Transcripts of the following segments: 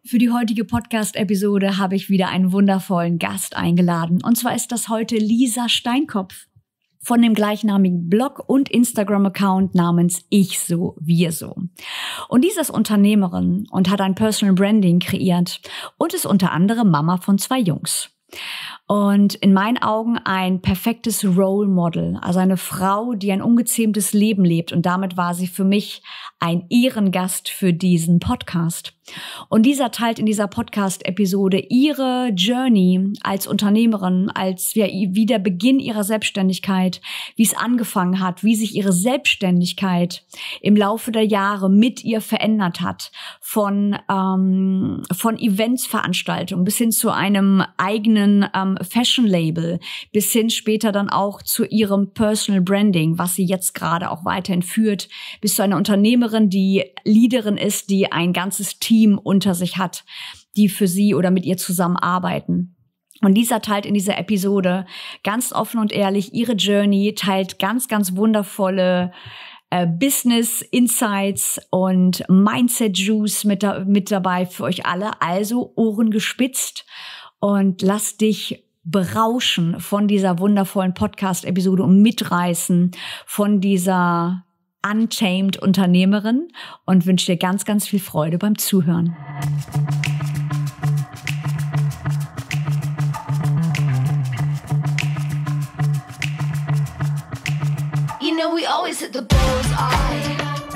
Für die heutige Podcast-Episode habe ich wieder einen wundervollen Gast eingeladen. Und zwar ist das heute Lisa Steinkopf von dem gleichnamigen Blog und Instagram-Account namens Ich so, wir so. Und Lisa ist Unternehmerin und hat ein Personal Branding kreiert und ist unter anderem Mama von 2 Jungs. Und in meinen Augen ein perfektes Role Model, also eine Frau, die ein ungezähmtes Leben lebt. Und damit war sie für mich ein Ehrengast für diesen Podcast. Und Lisa teilt in dieser Podcast-Episode ihre Journey als Unternehmerin, als wie der Beginn ihrer Selbstständigkeit, wie es angefangen hat, wie sich ihre Selbstständigkeit im Laufe der Jahre mit ihr verändert hat, von Eventsveranstaltungen bis hin zu einem eigenen Fashion-Label, bis hin später dann auch zu ihrem Personal Branding, was sie jetzt gerade auch weiterhin führt, bis zu einer Unternehmerin, die Leaderin ist, die ein ganzes Team unter sich hat, die für sie oder mit ihr zusammenarbeiten. Und Lisa teilt in dieser Episode ganz offen und ehrlich ihre Journey, teilt ganz, ganz wundervolle Business Insights und Mindset Juice mit dabei für euch alle. Also Ohren gespitzt und lass dich berauschen von dieser wundervollen Podcast-Episode und mitreißen von dieser Untamed Unternehmerin und wünsche dir ganz, ganz viel Freude beim Zuhören. You know we always hit the bullseye.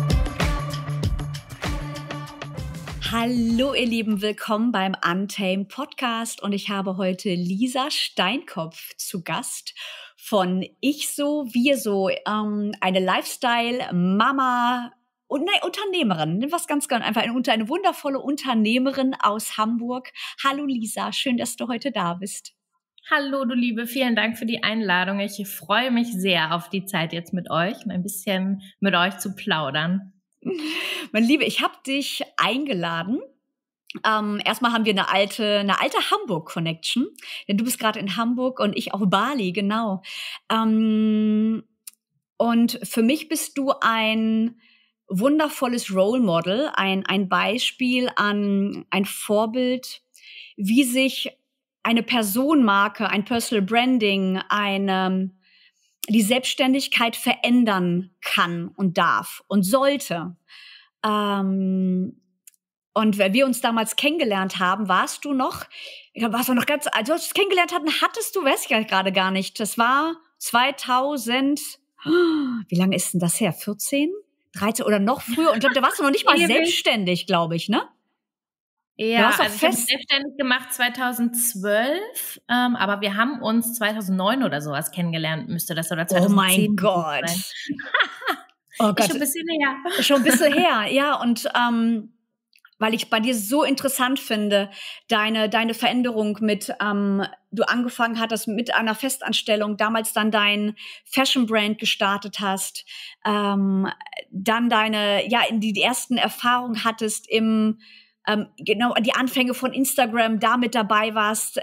Hallo ihr Lieben, willkommen beim Untamed Podcast und ich habe heute Lisa Steinkopf zu Gast von Ich so, wir so, eine Lifestyle-Mama und Unternehmerin, was ganz einfach, eine wundervolle Unternehmerin aus Hamburg. Hallo Lisa, schön, dass du heute da bist. Hallo du Liebe, vielen Dank für die Einladung. Ich freue mich sehr auf die Zeit jetzt mit euch und ein bisschen mit euch zu plaudern. Meine Liebe, ich habe dich eingeladen. Erstmal haben wir eine alte Hamburg-Connection, denn du bist gerade in Hamburg und ich auf Bali, genau. Und für mich bist du ein wundervolles Role Model, ein Beispiel ein Vorbild, wie sich eine Personenmarke, ein Personal Branding, die Selbstständigkeit verändern kann und darf und sollte. Und weil wir uns damals kennengelernt haben, warst du noch ganz, als wir uns kennengelernt hatten, weiß ich gerade gar nicht. Das war 2000, wie lange ist denn das her? 14? 13 oder noch früher? Und ich glaube, da warst du noch nicht mal selbstständig, glaube ich, ne? Ja, also ich habe mich selbstständig gemacht 2012, aber wir haben uns 2009 oder sowas kennengelernt, müsste das, oder 2010. Oh mein Gott. Oh Gott. Ist schon ein bisschen her. Schon ein bisschen her, ja. Und weil ich bei dir so interessant finde, deine Veränderung du angefangen hattest mit einer Festanstellung, damals dann dein Fashion-Brand gestartet hast, dann die ersten Erfahrungen hattest genau, die Anfänge von Instagram, da mit dabei warst,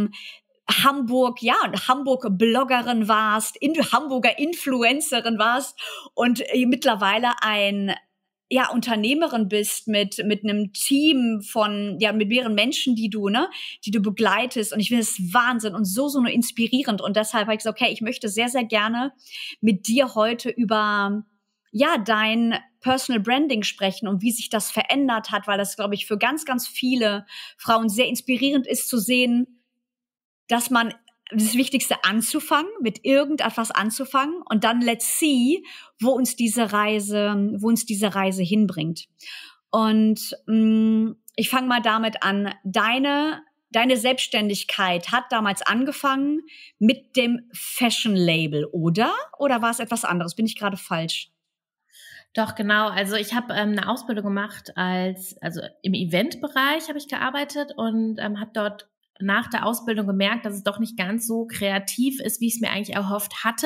Hamburg-Bloggerin warst, Hamburger Influencerin warst und mittlerweile Unternehmerin bist mit einem Team mit mehreren Menschen, die du begleitest. Und ich finde es Wahnsinn und so nur inspirierend. Und deshalb habe ich gesagt, okay, ich möchte sehr, sehr gerne mit dir heute über dein Personal Branding sprechen und wie sich das verändert hat, weil das, glaube ich, für ganz, ganz viele Frauen sehr inspirierend ist zu sehen, dass man das Wichtigste anzufangen, mit irgendetwas anzufangen und dann let's see, wo uns diese Reise hinbringt. Und ich fange mal damit an. Deine Selbstständigkeit hat damals angefangen mit dem Fashion Label, oder? Oder war es etwas anderes? Bin ich gerade falsch? Doch, genau. Also ich habe eine Ausbildung gemacht also im Eventbereich habe ich gearbeitet und habe dort nach der Ausbildung gemerkt, dass es doch nicht ganz so kreativ ist, wie ich es mir eigentlich erhofft hatte.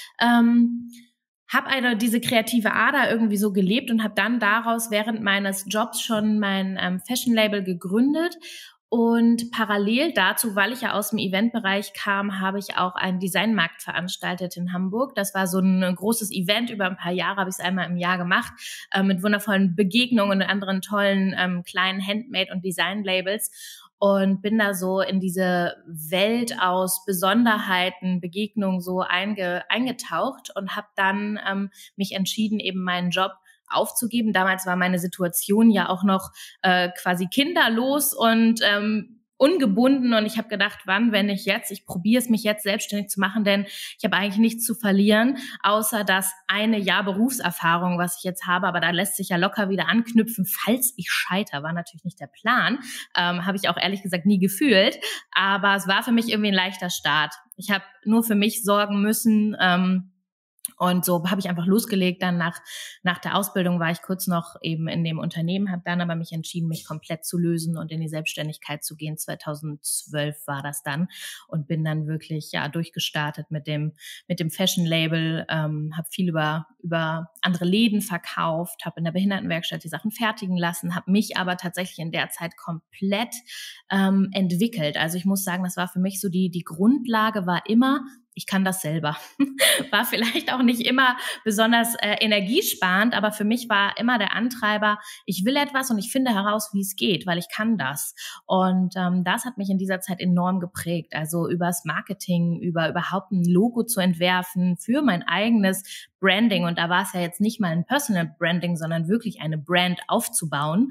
Habe diese kreative Ader irgendwie so gelebt und habe dann daraus während meines Jobs schon mein Fashion-Label gegründet Und parallel dazu, weil ich ja aus dem Eventbereich kam, habe ich auch einen Designmarkt veranstaltet in Hamburg. Das war so ein großes Event. Über ein paar Jahre habe ich es einmal im Jahr gemacht, mit wundervollen Begegnungen und anderen tollen kleinen Handmade- und Design-Labels. Und bin da so in diese Welt aus Besonderheiten, Begegnungen so eingetaucht und habe dann mich entschieden, eben meinen Job aufzugeben. Damals war meine Situation ja auch noch quasi kinderlos und ungebunden, und ich habe gedacht, wann, wenn nicht jetzt? Ich probiere es, mich jetzt selbstständig zu machen, denn ich habe eigentlich nichts zu verlieren, außer das eine Jahr Berufserfahrung, was ich jetzt habe, aber da lässt sich ja locker wieder anknüpfen, falls ich scheitere. War natürlich nicht der Plan, habe ich auch ehrlich gesagt nie gefühlt, aber es war für mich irgendwie ein leichter Start. Ich habe nur für mich sorgen müssen, und so habe ich einfach losgelegt. Dann nach der Ausbildung war ich kurz noch eben in dem Unternehmen, habe dann aber mich entschieden, mich komplett zu lösen und in die Selbstständigkeit zu gehen. 2012 war das dann, und bin dann wirklich durchgestartet mit dem Fashion-Label, habe viel über andere Läden verkauft, habe in der Behindertenwerkstatt die Sachen fertigen lassen, habe mich aber tatsächlich in der Zeit komplett entwickelt. Also ich muss sagen, das war für mich so die Grundlage war immer, ich kann das selber. War vielleicht auch nicht immer besonders energiesparend, aber für mich war immer der Antreiber, ich will etwas und ich finde heraus, wie es geht, weil ich kann das. Und das hat mich in dieser Zeit enorm geprägt. Also übers Marketing, über überhaupt ein Logo zu entwerfen für mein eigenes Branding. Und da war es ja jetzt nicht mal ein Personal Branding, sondern wirklich eine Brand aufzubauen.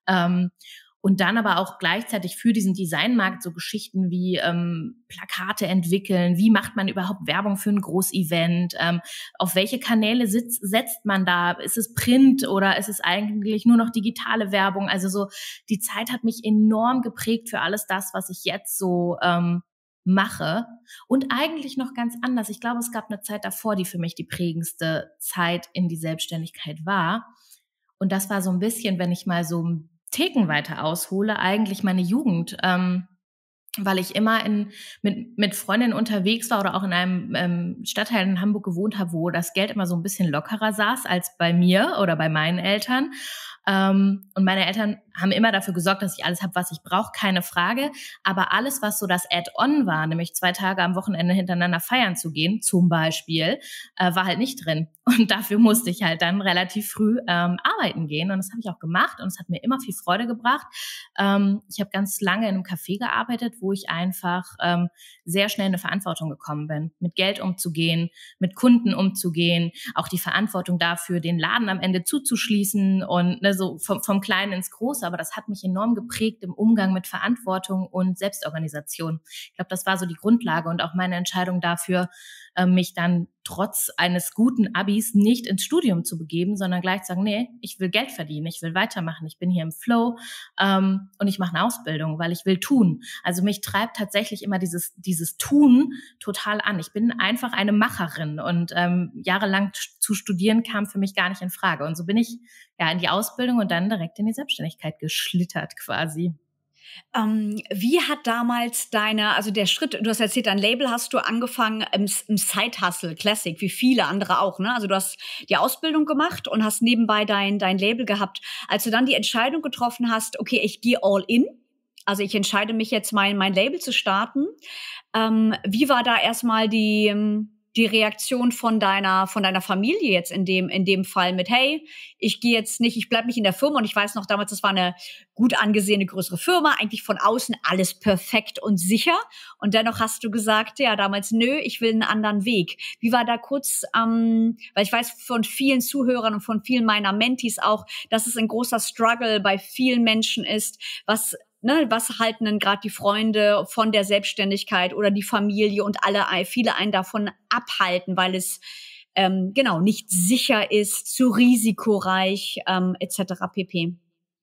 Und dann aber auch gleichzeitig für diesen Designmarkt so Geschichten wie Plakate entwickeln, wie macht man überhaupt Werbung für ein Großevent, auf welche Kanäle setzt man da, ist es Print oder ist es eigentlich nur noch digitale Werbung? Also so, die Zeit hat mich enorm geprägt für alles das, was ich jetzt so mache, und eigentlich noch ganz anders. Ich glaube, es gab eine Zeit davor, die für mich die prägendste Zeit in die Selbstständigkeit war. Und das war so ein bisschen, wenn ich mal so Theken weiter aushole, eigentlich meine Jugend, weil ich immer mit Freundinnen unterwegs war oder auch in einem Stadtteil in Hamburg gewohnt habe, wo das Geld immer so ein bisschen lockerer saß als bei mir oder bei meinen Eltern. Und meine Eltern haben immer dafür gesorgt, dass ich alles habe, was ich brauche, keine Frage. Aber alles, was so das Add-on war, nämlich 2 Tage am Wochenende hintereinander feiern zu gehen, zum Beispiel, war halt nicht drin. Und dafür musste ich halt dann relativ früh arbeiten gehen. Und das habe ich auch gemacht, und es hat mir immer viel Freude gebracht. Ich habe ganz lange in einem Café gearbeitet, wo ich einfach sehr schnell in eine Verantwortung gekommen bin, mit Geld umzugehen, mit Kunden umzugehen, auch die Verantwortung dafür, den Laden am Ende zuzuschließen und so vom Kleinen ins Große. Aber das hat mich enorm geprägt im Umgang mit Verantwortung und Selbstorganisation. Ich glaube, das war so die Grundlage und auch meine Entscheidung dafür, mich dann trotz eines guten Abis nicht ins Studium zu begeben, sondern gleich zu sagen, nee, ich will Geld verdienen, ich will weitermachen, ich bin hier im Flow, und ich mache eine Ausbildung, weil ich will tun. Also mich treibt tatsächlich immer dieses Tun total an. Ich bin einfach eine Macherin, und jahrelang zu studieren kam für mich gar nicht in Frage. Und so bin ich in die Ausbildung und dann direkt in die Selbstständigkeit geschlittert quasi. Wie hat damals also der Schritt, du hast erzählt, dein Label hast du angefangen im Side-Hustle Classic, wie viele andere auch, ne? Also du hast die Ausbildung gemacht und hast nebenbei dein Label gehabt. Als du dann die Entscheidung getroffen hast, okay, ich gehe all in, also ich entscheide mich jetzt, mein Label zu starten, wie war da erstmal die Reaktion von deiner Familie jetzt in dem Fall mit, hey, ich gehe jetzt nicht, ich bleib nicht in der Firma, und ich weiß noch damals, das war eine gut angesehene größere Firma, eigentlich von außen alles perfekt und sicher, und dennoch hast du gesagt, ja, damals, nö, ich will einen anderen Weg. Wie war da kurz, weil ich weiß von vielen Zuhörern und von vielen meiner Mentees auch, dass es ein großer Struggle bei vielen Menschen ist, was halten denn gerade die Freunde von der Selbstständigkeit oder die Familie und viele einen davon abhalten, weil es nicht sicher ist, zu risikoreich etc. pp.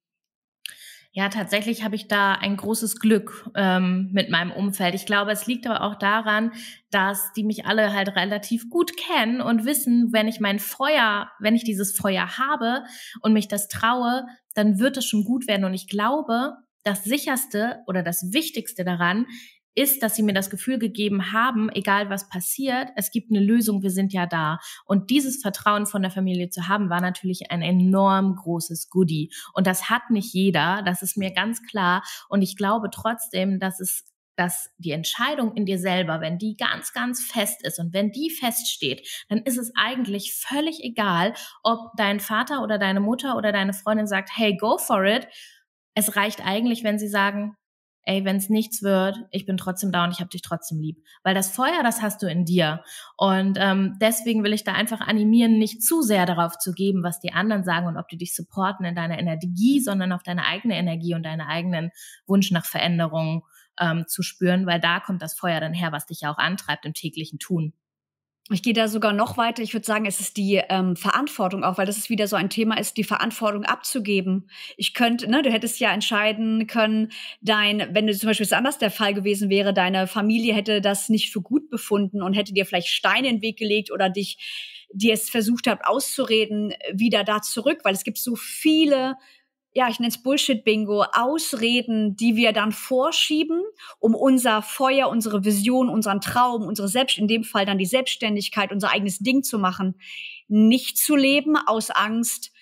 Ja, tatsächlich habe ich da ein großes Glück mit meinem Umfeld. Ich glaube, es liegt aber auch daran, dass die mich alle halt relativ gut kennen und wissen, wenn ich dieses Feuer habe und mich das traue, dann wird es schon gut werden. Und ich glaube, das Sicherste oder das Wichtigste daran ist, dass sie mir das Gefühl gegeben haben, egal was passiert, es gibt eine Lösung, wir sind ja da. Und dieses Vertrauen von der Familie zu haben, war natürlich ein enorm großes Goodie. Und das hat nicht jeder, das ist mir ganz klar. Und ich glaube trotzdem, dass die Entscheidung in dir selber, wenn die ganz, ganz fest ist und wenn die feststeht, dann ist es eigentlich völlig egal, ob dein Vater oder deine Mutter oder deine Freundin sagt, hey, go for it. Es reicht eigentlich, wenn sie sagen, ey, wenn es nichts wird, ich bin trotzdem da und ich habe dich trotzdem lieb. Weil das Feuer, das hast du in dir. Und deswegen will ich da einfach animieren, nicht zu sehr darauf zu geben, was die anderen sagen und ob die dich supporten in deiner Energie, sondern auf deine eigene Energie und deinen eigenen Wunsch nach Veränderung zu spüren, weil da kommt das Feuer dann her, was dich ja auch antreibt im täglichen Tun. Ich gehe da sogar noch weiter. Ich würde sagen, es ist die Verantwortung auch, weil das ist wieder so ein Thema ist, die Verantwortung abzugeben. Ich könnte, ne, du hättest ja entscheiden können, wenn du zum Beispiel es anders der Fall gewesen wäre, deine Familie hätte das nicht für gut befunden und hätte dir vielleicht Steine in den Weg gelegt oder dir es versucht habt auszureden, wieder da zurück, weil es gibt so viele, ja, ich nenne es Bullshit-Bingo, Ausreden, die wir dann vorschieben, um unser Feuer, unsere Vision, unseren Traum, in dem Fall dann die Selbstständigkeit, unser eigenes Ding zu machen, nicht zu leben aus Angst,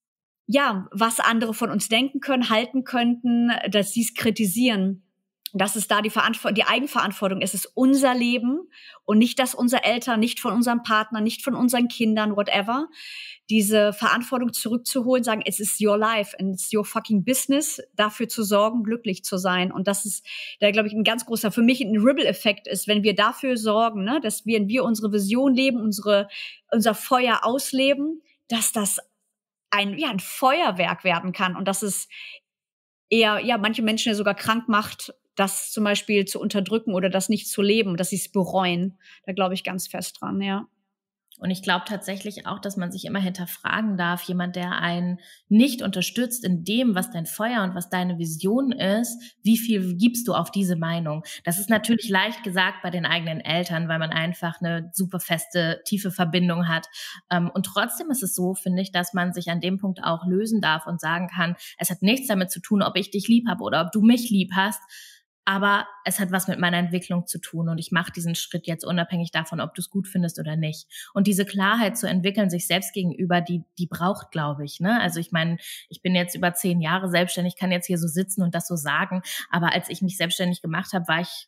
ja, was andere von uns denken können, halten könnten, dass sie es kritisieren. Das ist da die Eigenverantwortung. Es ist unser Leben und nicht das unserer Eltern, nicht von unserem Partner, nicht von unseren Kindern, whatever. Diese Verantwortung zurückzuholen, sagen, es ist your life and it's your fucking business, dafür zu sorgen, glücklich zu sein. Und das ist, da glaube ich, ein ganz großer, für mich ein Ripple-Effekt ist, wenn wir dafür sorgen, ne, dass wir unsere Vision leben, unser Feuer ausleben, dass das ein Feuerwerk werden kann und dass es eher, ja, manche Menschen ja sogar krank macht, das zum Beispiel zu unterdrücken oder das nicht zu leben, dass sie es bereuen. Da glaube ich ganz fest dran, ja. Und ich glaube tatsächlich auch, dass man sich immer hinterfragen darf, jemand, der einen nicht unterstützt in dem, was dein Feuer und was deine Vision ist, wie viel gibst du auf diese Meinung? Das ist natürlich leicht gesagt bei den eigenen Eltern, weil man einfach eine super feste, tiefe Verbindung hat. Und trotzdem ist es so, finde ich, dass man sich an dem Punkt auch lösen darf und sagen kann, es hat nichts damit zu tun, ob ich dich lieb habe oder ob du mich lieb hast. Aber es hat was mit meiner Entwicklung zu tun und ich mache diesen Schritt jetzt unabhängig davon, ob du es gut findest oder nicht. Und diese Klarheit zu entwickeln, sich selbst gegenüber, die braucht, glaube ich, ne? Also ich meine, ich bin jetzt über 10 Jahre selbstständig, kann jetzt hier so sitzen und das so sagen, aber als ich mich selbstständig gemacht habe, war ich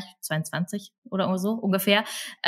22 oder so ungefähr.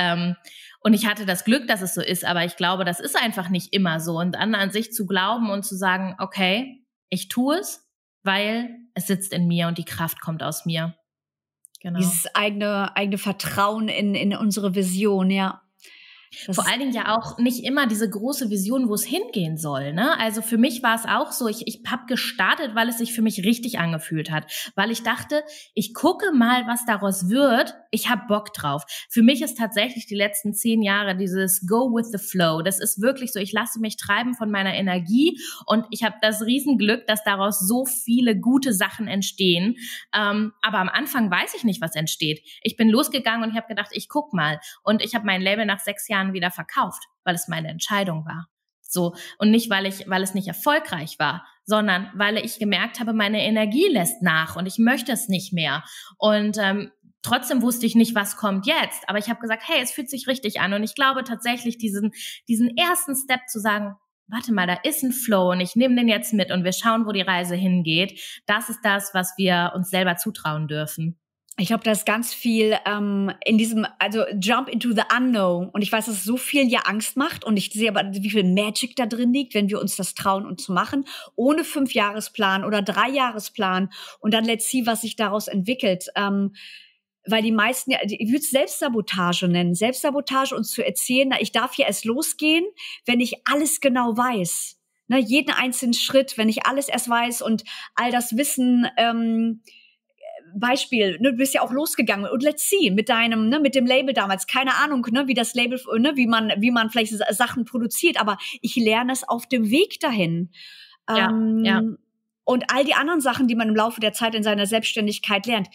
Und ich hatte das Glück, dass es so ist, aber ich glaube, das ist einfach nicht immer so. Und dann an sich zu glauben und zu sagen, okay, ich tue es, weil es sitzt in mir und die Kraft kommt aus mir. Genau. Dieses eigene Vertrauen in unsere Vision, ja. Vor allen Dingen ja auch nicht immer diese große Vision, wo es hingehen soll, ne? Also für mich war es auch so, ich habe gestartet, weil es sich für mich richtig angefühlt hat, weil ich dachte, ich gucke mal, was daraus wird, ich habe Bock drauf. Für mich ist tatsächlich die letzten 10 Jahre dieses Go with the Flow, das ist wirklich so, ich lasse mich treiben von meiner Energie und ich habe das Riesenglück, dass daraus so viele gute Sachen entstehen, aber am Anfang weiß ich nicht, was entsteht. Ich bin losgegangen und ich habe gedacht, ich guck mal und ich habe mein Label nach 6 Jahren wieder verkauft, weil es meine Entscheidung war. So. Und nicht, weil es nicht erfolgreich war, sondern weil ich gemerkt habe, meine Energie lässt nach und ich möchte es nicht mehr. Und trotzdem wusste ich nicht, was kommt jetzt. Aber ich habe gesagt, hey, es fühlt sich richtig an. Und ich glaube tatsächlich, diesen ersten Step zu sagen, warte mal, da ist ein Flow und ich nehme den jetzt mit und wir schauen, wo die Reise hingeht. Das ist das, was wir uns selber zutrauen dürfen. Ich glaube, da ist ganz viel in diesem, also Jump into the Unknown. Und ich weiß, dass es so viel ja Angst macht. Und ich sehe aber, wie viel Magic da drin liegt, wenn wir uns das trauen und zu machen. Ohne 5-Jahresplan oder 3-Jahresplan. Und dann let's see, was sich daraus entwickelt. Weil die meisten, ja, ich würde es Selbstsabotage nennen. Selbstsabotage, uns zu erzählen, na, ich darf hier erst losgehen, wenn ich alles genau weiß. Ne, jeden einzelnen Schritt, wenn ich alles erst weiß und all das Wissen, Beispiel, ne, du bist ja auch losgegangen und let's see, mit dem Label damals, keine Ahnung, ne, wie das Label, ne, wie man vielleicht Sachen produziert, aber ich lerne es auf dem Weg dahin. Ja. Und all die anderen Sachen, die man im Laufe der Zeit in seiner Selbstständigkeit lernt,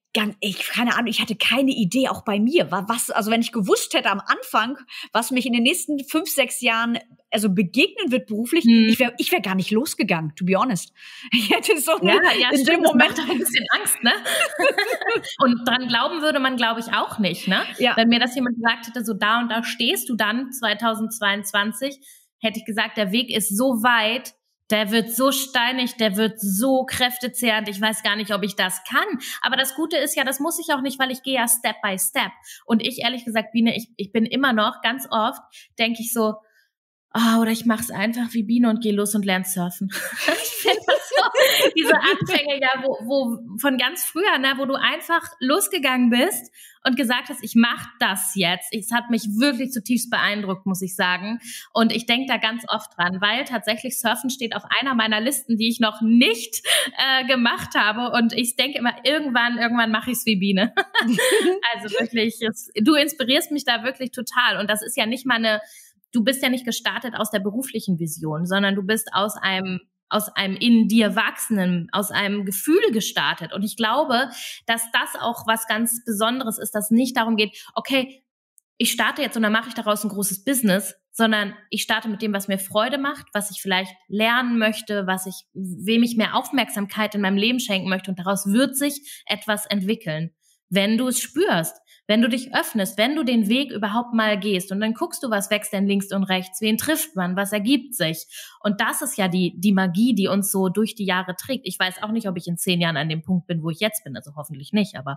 keine Ahnung, ich hatte keine Idee, auch bei mir. Also wenn ich gewusst hätte am Anfang, was mich in den nächsten 5, 6 Jahren also begegnen wird beruflich, ich wär gar nicht losgegangen, to be honest. Ich hätte so in dem Moment das macht auch ein bisschen Angst, ne? Und dran glauben würde man, glaube ich, auch nicht, ne? Ja. Wenn mir das jemand gesagt hätte, so da und da stehst du dann 2022, hätte ich gesagt, der Weg ist so weit, der wird so steinig, der wird so kräftezehrend, ich weiß gar nicht, ob ich das kann. Aber das Gute ist ja, das muss ich auch nicht, weil ich gehe ja Step by Step. Und ich, ehrlich gesagt, Biene, ich bin immer noch, ganz oft, denke ich so, oder ich mach's einfach wie Biene und gehe los und lerne surfen. Ich finde das so, diese Anfänge, ja, wo von ganz früher, ne, wo du einfach losgegangen bist und gesagt hast, ich mach das jetzt. Es hat mich wirklich zutiefst beeindruckt, muss ich sagen. Und ich denke da ganz oft dran, weil tatsächlich Surfen steht auf einer meiner Listen, die ich noch nicht gemacht habe. Und ich denke immer, irgendwann mache ich's wie Biene. Also wirklich, du inspirierst mich da wirklich total. Und das ist ja nicht mal du bist ja nicht gestartet aus der beruflichen Vision, sondern du bist aus einem in dir wachsenden, aus einem Gefühl gestartet. Und ich glaube, dass das auch was ganz Besonderes ist, dass nicht darum geht, okay, ich starte jetzt und dann mache ich daraus ein großes Business, sondern ich starte mit dem, was mir Freude macht, was ich vielleicht lernen möchte, wem ich mehr Aufmerksamkeit in meinem Leben schenken möchte. Und daraus wird sich etwas entwickeln, wenn du es spürst. Wenn du dich öffnest, wenn du den Weg überhaupt mal gehst und dann guckst du, was wächst denn links und rechts, wen trifft man, was ergibt sich. Und das ist ja die Magie, die uns so durch die Jahre trägt. Ich weiß auch nicht, ob ich in 10 Jahren an dem Punkt bin, wo ich jetzt bin, also hoffentlich nicht, aber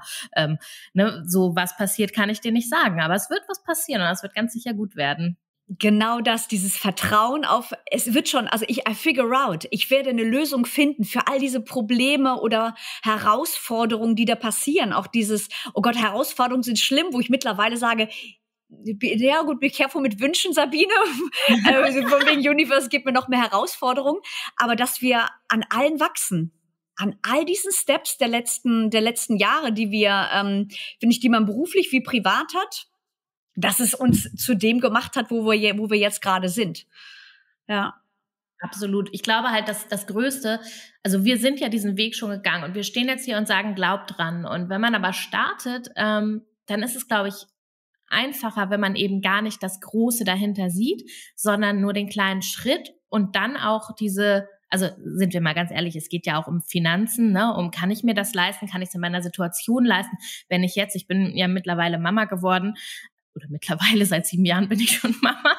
so was passiert, kann ich dir nicht sagen. Aber es wird was passieren und es wird ganz sicher gut werden. Genau das, dieses Vertrauen es wird schon, also I figure out, ich werde eine Lösung finden für all diese Probleme oder Herausforderungen, die da passieren. Auch dieses, oh Gott, Herausforderungen sind schlimm, wo ich mittlerweile sage, ja gut, be careful mit Wünschen, Sabine. Von wegen Universe, gib mir noch mehr Herausforderungen. Aber dass wir an allen wachsen. An all diesen Steps der letzten Jahre, die wir, finde ich, die man beruflich wie privat hat, dass es uns zu dem gemacht hat, wo wir jetzt gerade sind. Ja. Absolut. Ich glaube halt, dass das Größte, also wir sind ja diesen Weg schon gegangen und wir stehen jetzt hier und sagen, glaubt dran. Und wenn man aber startet, dann ist es, glaube ich, einfacher, wenn man eben gar nicht das Große dahinter sieht, sondern nur den kleinen Schritt und dann auch also sind wir mal ganz ehrlich, es geht ja auch um Finanzen, ne? Kann ich mir das leisten? Kann ich es in meiner Situation leisten? Ich bin ja mittlerweile Mama geworden, oder mittlerweile seit 7 Jahren bin ich schon Mama.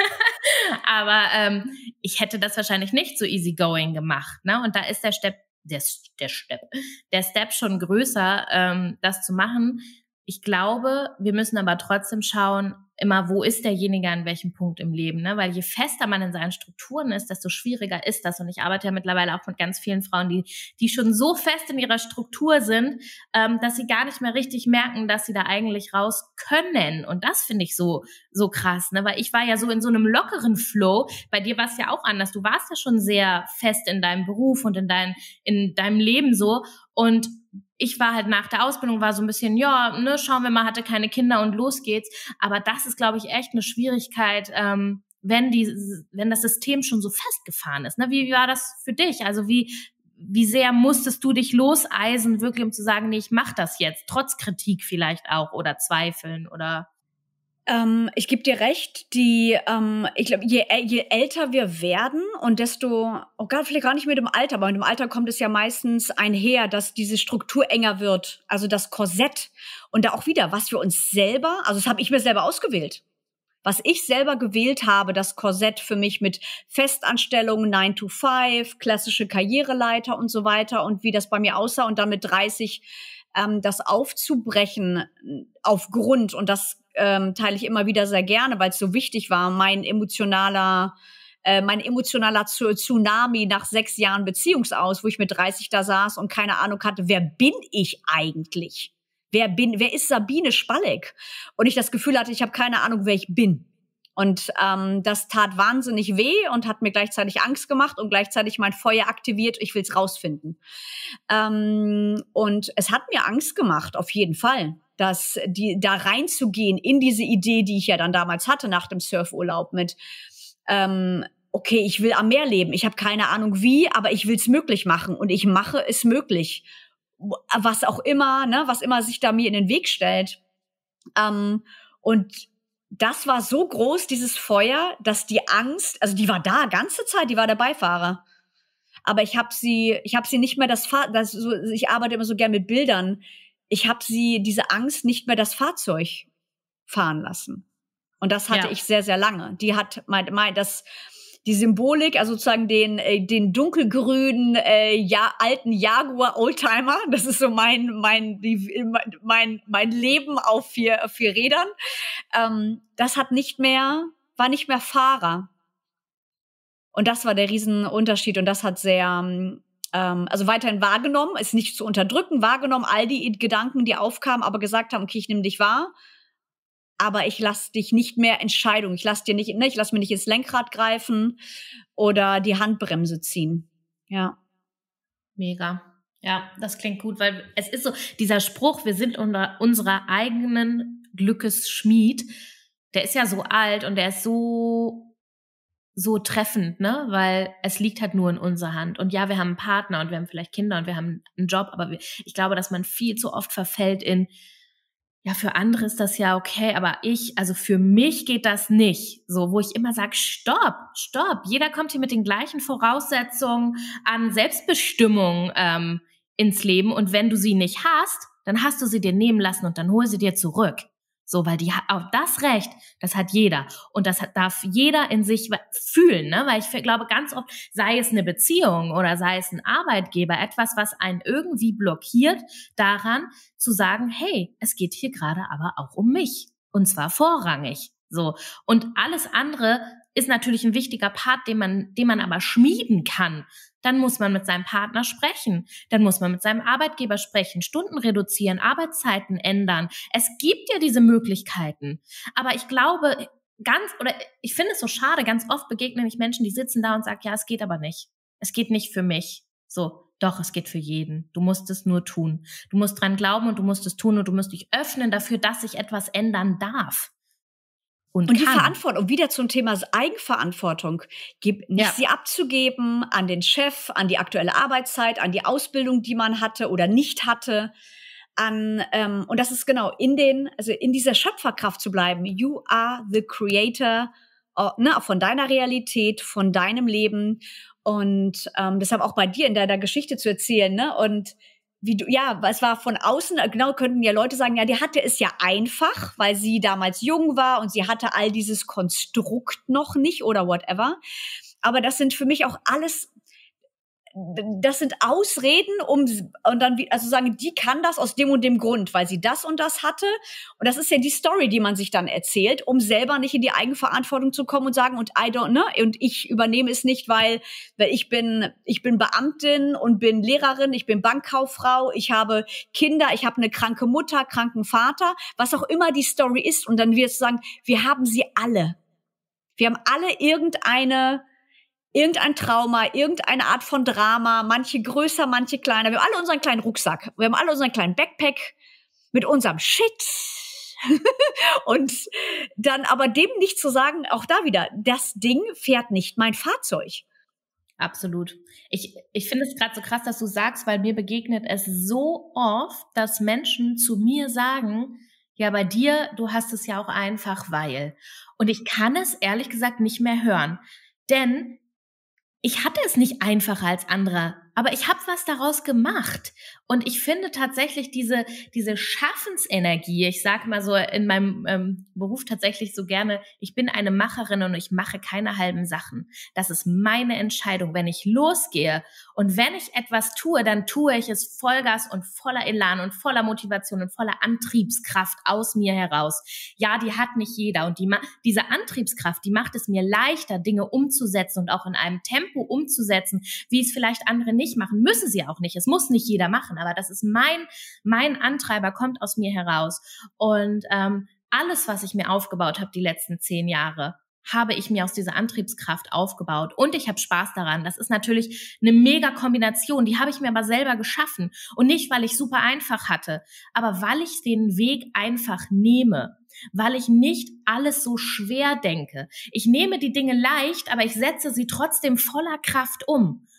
Aber ich hätte das wahrscheinlich nicht so easygoing gemacht, ne? Und da ist der Step schon größer, das zu machen. Ich glaube, wir müssen aber trotzdem schauen, immer, wo ist derjenige an welchem Punkt im Leben, ne? Weil je fester man in seinen Strukturen ist, desto schwieriger ist das. Und ich arbeite ja mittlerweile auch mit ganz vielen Frauen, die schon so fest in ihrer Struktur sind, dass sie gar nicht mehr richtig merken, dass sie da eigentlich raus können. Und das finde ich so krass, ne? Weil ich war ja so in so einem lockeren Flow. Bei dir war es ja auch anders. Du warst ja schon sehr fest in deinem Beruf und in deinem Leben so. Und ich war halt nach der Ausbildung, war so ein bisschen, ja, ne, schauen wir mal, hatte keine Kinder und los geht's. Aber das ist, glaube ich, echt eine Schwierigkeit, wenn das System schon so festgefahren ist. Ne? Wie war das für dich? Also wie sehr musstest du dich loseisen, wirklich, um zu sagen, nee, ich mach das jetzt, trotz Kritik vielleicht auch oder Zweifeln oder... Ich gebe dir recht, ich glaube, je älter wir werden und desto, vielleicht gar nicht mit dem Alter, aber mit dem Alter kommt es ja meistens einher, dass diese Struktur enger wird, also das Korsett. Und da auch wieder, was wir uns selber, also das habe ich mir selber ausgewählt. Was ich selber gewählt habe, das Korsett für mich mit Festanstellungen, 9 to 5, klassische Karriereleiter und so weiter und wie das bei mir aussah und dann mit 30 das aufzubrechen auf Grund, und das teile ich immer wieder sehr gerne, weil es so wichtig war, mein emotionaler Tsunami nach 6 Jahren Beziehungsaus, wo ich mit 30 da saß und keine Ahnung hatte, wer bin ich eigentlich? Wer ist Sabine Spalleck? Und ich das Gefühl hatte, ich habe keine Ahnung, wer ich bin. Und das tat wahnsinnig weh und hat mir gleichzeitig Angst gemacht und gleichzeitig mein Feuer aktiviert. Ich will's rausfinden. Und es hat mir Angst gemacht, auf jeden Fall, da reinzugehen in diese Idee, die ich ja dann damals hatte nach dem Surfurlaub mit, okay, ich will am Meer leben. Ich habe keine Ahnung wie, aber ich will's möglich machen und ich mache es möglich. was auch immer, ne, was immer sich da mir in den Weg stellt. Und das war so groß, dieses Feuer, dass die Angst, also die war da ganze Zeit, die war der Beifahrer. Aber ich habe sie nicht mehr ich arbeite immer so gern mit Bildern. Ich habe diese Angst nicht mehr das Fahrzeug fahren lassen. Und das hatte ich sehr, sehr lange. Die hat die Symbolik, also sozusagen den dunkelgrünen alten Jaguar Oldtimer, das ist so mein Leben auf vier Rädern. Das war nicht mehr Fahrer. Und das war der Riesenunterschied und das hat sehr also weiterhin wahrgenommen, ist nicht zu unterdrücken, wahrgenommen, all die Gedanken, die aufkamen, aber gesagt haben, okay, ich nehme dich wahr, aber ich lasse dich nicht mehr Entscheidungen. Ich lasse mir nicht ins Lenkrad greifen oder die Handbremse ziehen. Ja. Mega. Ja, das klingt gut, weil es ist so, dieser Spruch, wir sind unserer eigenen Glückes Schmied, der ist ja so alt und der ist so treffend, ne? Weil es liegt halt nur in unserer Hand. Und ja, wir haben einen Partner und wir haben vielleicht Kinder und wir haben einen Job, aber ich glaube, dass man viel zu oft verfällt in, ja, für andere ist das ja okay, aber also für mich geht das nicht. So, wo ich immer sage, stopp. Jeder kommt hier mit den gleichen Voraussetzungen an Selbstbestimmung ins Leben und wenn du sie nicht hast, dann hast du sie dir nehmen lassen und dann hol sie dir zurück. So, weil auch das Recht, das hat jeder. Und das darf jeder in sich fühlen, ne? Weil ich glaube, ganz oft, sei es eine Beziehung oder sei es ein Arbeitgeber, etwas, was einen irgendwie blockiert, daran zu sagen, hey, es geht hier gerade aber auch um mich. Und zwar vorrangig. So. Und alles andere ist natürlich ein wichtiger Part, den man aber schmieden kann. Dann muss man mit seinem Partner sprechen. Dann muss man mit seinem Arbeitgeber sprechen, Stunden reduzieren, Arbeitszeiten ändern. Es gibt ja diese Möglichkeiten. Aber ich glaube, ich finde es so schade, ganz oft begegnen mich Menschen, die sitzen da und sagen, ja, es geht aber nicht. Es geht nicht für mich. So, doch, es geht für jeden. Du musst es nur tun. Du musst dran glauben und du musst es tun und du musst dich öffnen dafür, dass sich etwas ändern darf. Und die Verantwortung, wieder zum Thema Eigenverantwortung, sie abzugeben an den Chef, an die aktuelle Arbeitszeit, an die Ausbildung, die man hatte oder nicht hatte, und das ist genau in dieser Schöpferkraft zu bleiben. You are the creator, von deiner Realität, von deinem Leben und deshalb auch bei dir in deiner Geschichte zu erzählen, ne? Und es war von außen, genau, könnten ja Leute sagen, ja, die hatte es ja einfach, weil sie damals jung war und sie hatte all dieses Konstrukt noch nicht oder whatever. Aber das sind für mich auch alles, das sind Ausreden, und dann, also sagen, die kann das aus dem und dem Grund, weil sie das und das hatte. Und das ist ja die Story, die man sich dann erzählt, um selber nicht in die Eigenverantwortung zu kommen und sagen, und ich übernehme es nicht, weil ich bin Beamtin und bin Lehrerin, ich bin Bankkauffrau, ich habe Kinder, ich habe eine kranke Mutter, kranken Vater, was auch immer die Story ist. Und dann wirst du sagen, wir haben sie alle. Wir haben alle irgendein Trauma, irgendeine Art von Drama, manche größer, manche kleiner. Wir haben alle unseren kleinen Rucksack. Wir haben alle unseren kleinen Backpack mit unserem Shit. Und dann aber dem nicht zu sagen, auch da wieder, das Ding fährt nicht mein Fahrzeug. Absolut. Ich finde es gerade so krass, dass du sagst, weil mir begegnet es so oft, dass Menschen zu mir sagen, ja, bei dir, du hast es ja auch einfach, weil. Und ich kann es ehrlich gesagt nicht mehr hören. Denn ich hatte es nicht einfacher als andere, aber ich habe was daraus gemacht. Und ich finde tatsächlich diese Schaffensenergie, ich sage mal so in meinem Beruf tatsächlich so gerne, ich bin eine Macherin und ich mache keine halben Sachen. Das ist meine Entscheidung, wenn ich losgehe. Und wenn ich etwas tue, dann tue ich es Vollgas und voller Elan und voller Motivation und voller Antriebskraft aus mir heraus. Ja, die hat nicht jeder. Und diese Antriebskraft, die macht es mir leichter, Dinge umzusetzen und auch in einem Tempo umzusetzen, wie es vielleicht andere nicht machen. Müssen sie auch nicht. Es muss nicht jeder machen. Aber das ist mein Antreiber, kommt aus mir heraus. Und alles, was ich mir aufgebaut habe die letzten 10 Jahre, habe ich mir aus dieser Antriebskraft aufgebaut. Und ich habe Spaß daran. Das ist natürlich eine mega Kombination. Die habe ich mir aber selber geschaffen. Und nicht, weil ich super einfach hatte, aber weil ich den Weg einfach nehme. Weil ich nicht alles so schwer denke. Ich nehme die Dinge leicht, aber ich setze sie trotzdem voller Kraft um.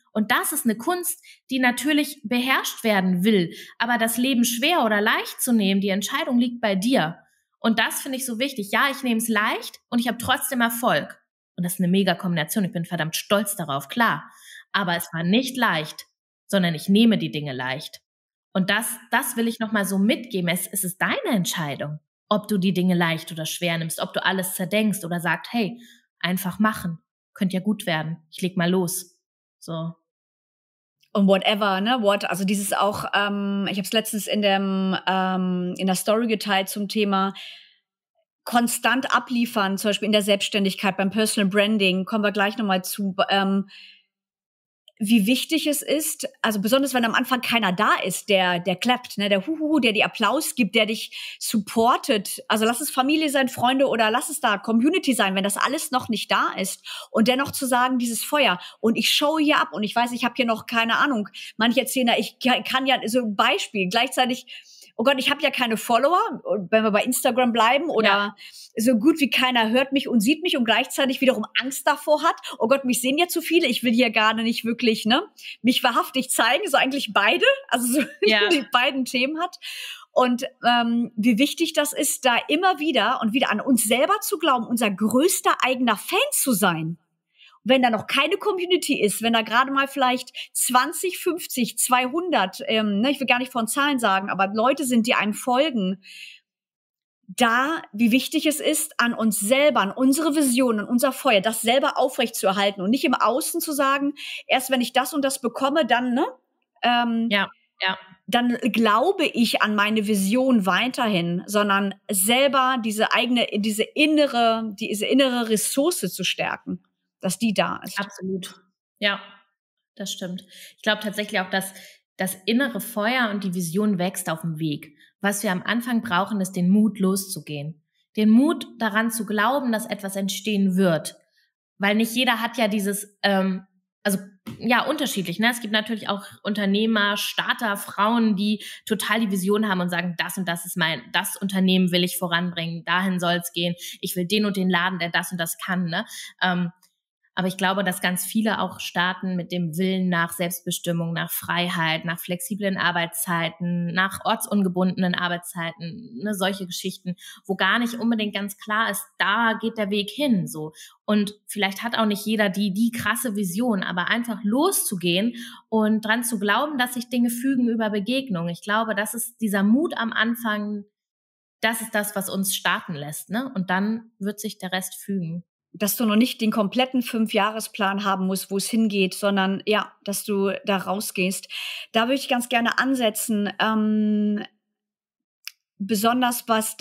Und das ist eine Kunst, die natürlich beherrscht werden will. Aber das Leben schwer oder leicht zu nehmen, die Entscheidung liegt bei dir. Und das finde ich so wichtig. Ja, ich nehme es leicht und ich habe trotzdem Erfolg. Und das ist eine mega Kombination. Ich bin verdammt stolz darauf, klar. Aber es war nicht leicht, sondern ich nehme die Dinge leicht. Und das will ich nochmal so mitgeben. Es ist deine Entscheidung, ob du die Dinge leicht oder schwer nimmst, ob du alles zerdenkst oder sagst, hey, einfach machen. Könnte ja gut werden. Ich leg mal los. So. Und whatever, ne, also dieses auch, ich habe es letztens in der Story geteilt zum Thema konstant abliefern, zum Beispiel in der Selbstständigkeit, beim Personal Branding, kommen wir gleich nochmal zu, wie wichtig es ist, also besonders wenn am Anfang keiner da ist, der klappt, ne, der der dir Applaus gibt, der dich supportet. Also lass es Familie sein, Freunde oder lass es da Community sein, wenn das alles noch nicht da ist. Und dennoch zu sagen, dieses Feuer und ich schaue hier ab und ich weiß, ich habe hier noch keine Ahnung. Manche erzählen, ich kann ja so ein Beispiel gleichzeitig. Oh Gott, ich habe ja keine Follower, wenn wir bei Instagram bleiben oder so gut wie keiner hört mich und sieht mich und gleichzeitig wiederum Angst davor hat. Oh Gott, mich sehen ja zu viele, ich will hier gar nicht wirklich, ne, mich wahrhaftig zeigen, so eigentlich beide, also so die beiden Themen hat. Und wie wichtig das ist, da immer wieder und wieder an uns selber zu glauben, unser größter eigener Fan zu sein. Wenn da noch keine Community ist, wenn da gerade mal vielleicht 20, 50, 200, ne, ich will gar nicht von Zahlen sagen, aber Leute sind, die einem folgen, da, wie wichtig es ist, an uns selber, an unsere Vision, an unser Feuer, das selber aufrechtzuerhalten und nicht im Außen zu sagen, erst wenn ich das und das bekomme, dann, ne, dann glaube ich an meine Vision weiterhin, sondern selber diese innere Ressource zu stärken, dass die da ist. Absolut. Ja, das stimmt. Ich glaube tatsächlich auch, dass das innere Feuer und die Vision wächst auf dem Weg. Was wir am Anfang brauchen, ist den Mut, loszugehen. Den Mut, daran zu glauben, dass etwas entstehen wird. Weil nicht jeder hat ja dieses, unterschiedlich, ne? Es gibt natürlich auch Unternehmer, Starter, Frauen, die total die Vision haben und sagen, das und das ist das Unternehmen will ich voranbringen, dahin soll es gehen, ich will den und den Laden, der das und das kann, ne? Aber ich glaube, dass ganz viele auch starten mit dem Willen nach Selbstbestimmung, nach Freiheit, nach flexiblen Arbeitszeiten, nach ortsungebundenen Arbeitszeiten, ne, solche Geschichten, wo gar nicht unbedingt ganz klar ist, da geht der Weg hin, so. Und vielleicht hat auch nicht jeder die krasse Vision, aber einfach loszugehen und dran zu glauben, dass sich Dinge fügen über Begegnung. Ich glaube, das ist dieser Mut am Anfang, das ist das, was uns starten lässt, ne? Und dann wird sich der Rest fügen. Dass du noch nicht den kompletten 5-Jahresplan haben musst, wo es hingeht, sondern ja, dass du da rausgehst. Da würde ich ganz gerne ansetzen, besonders was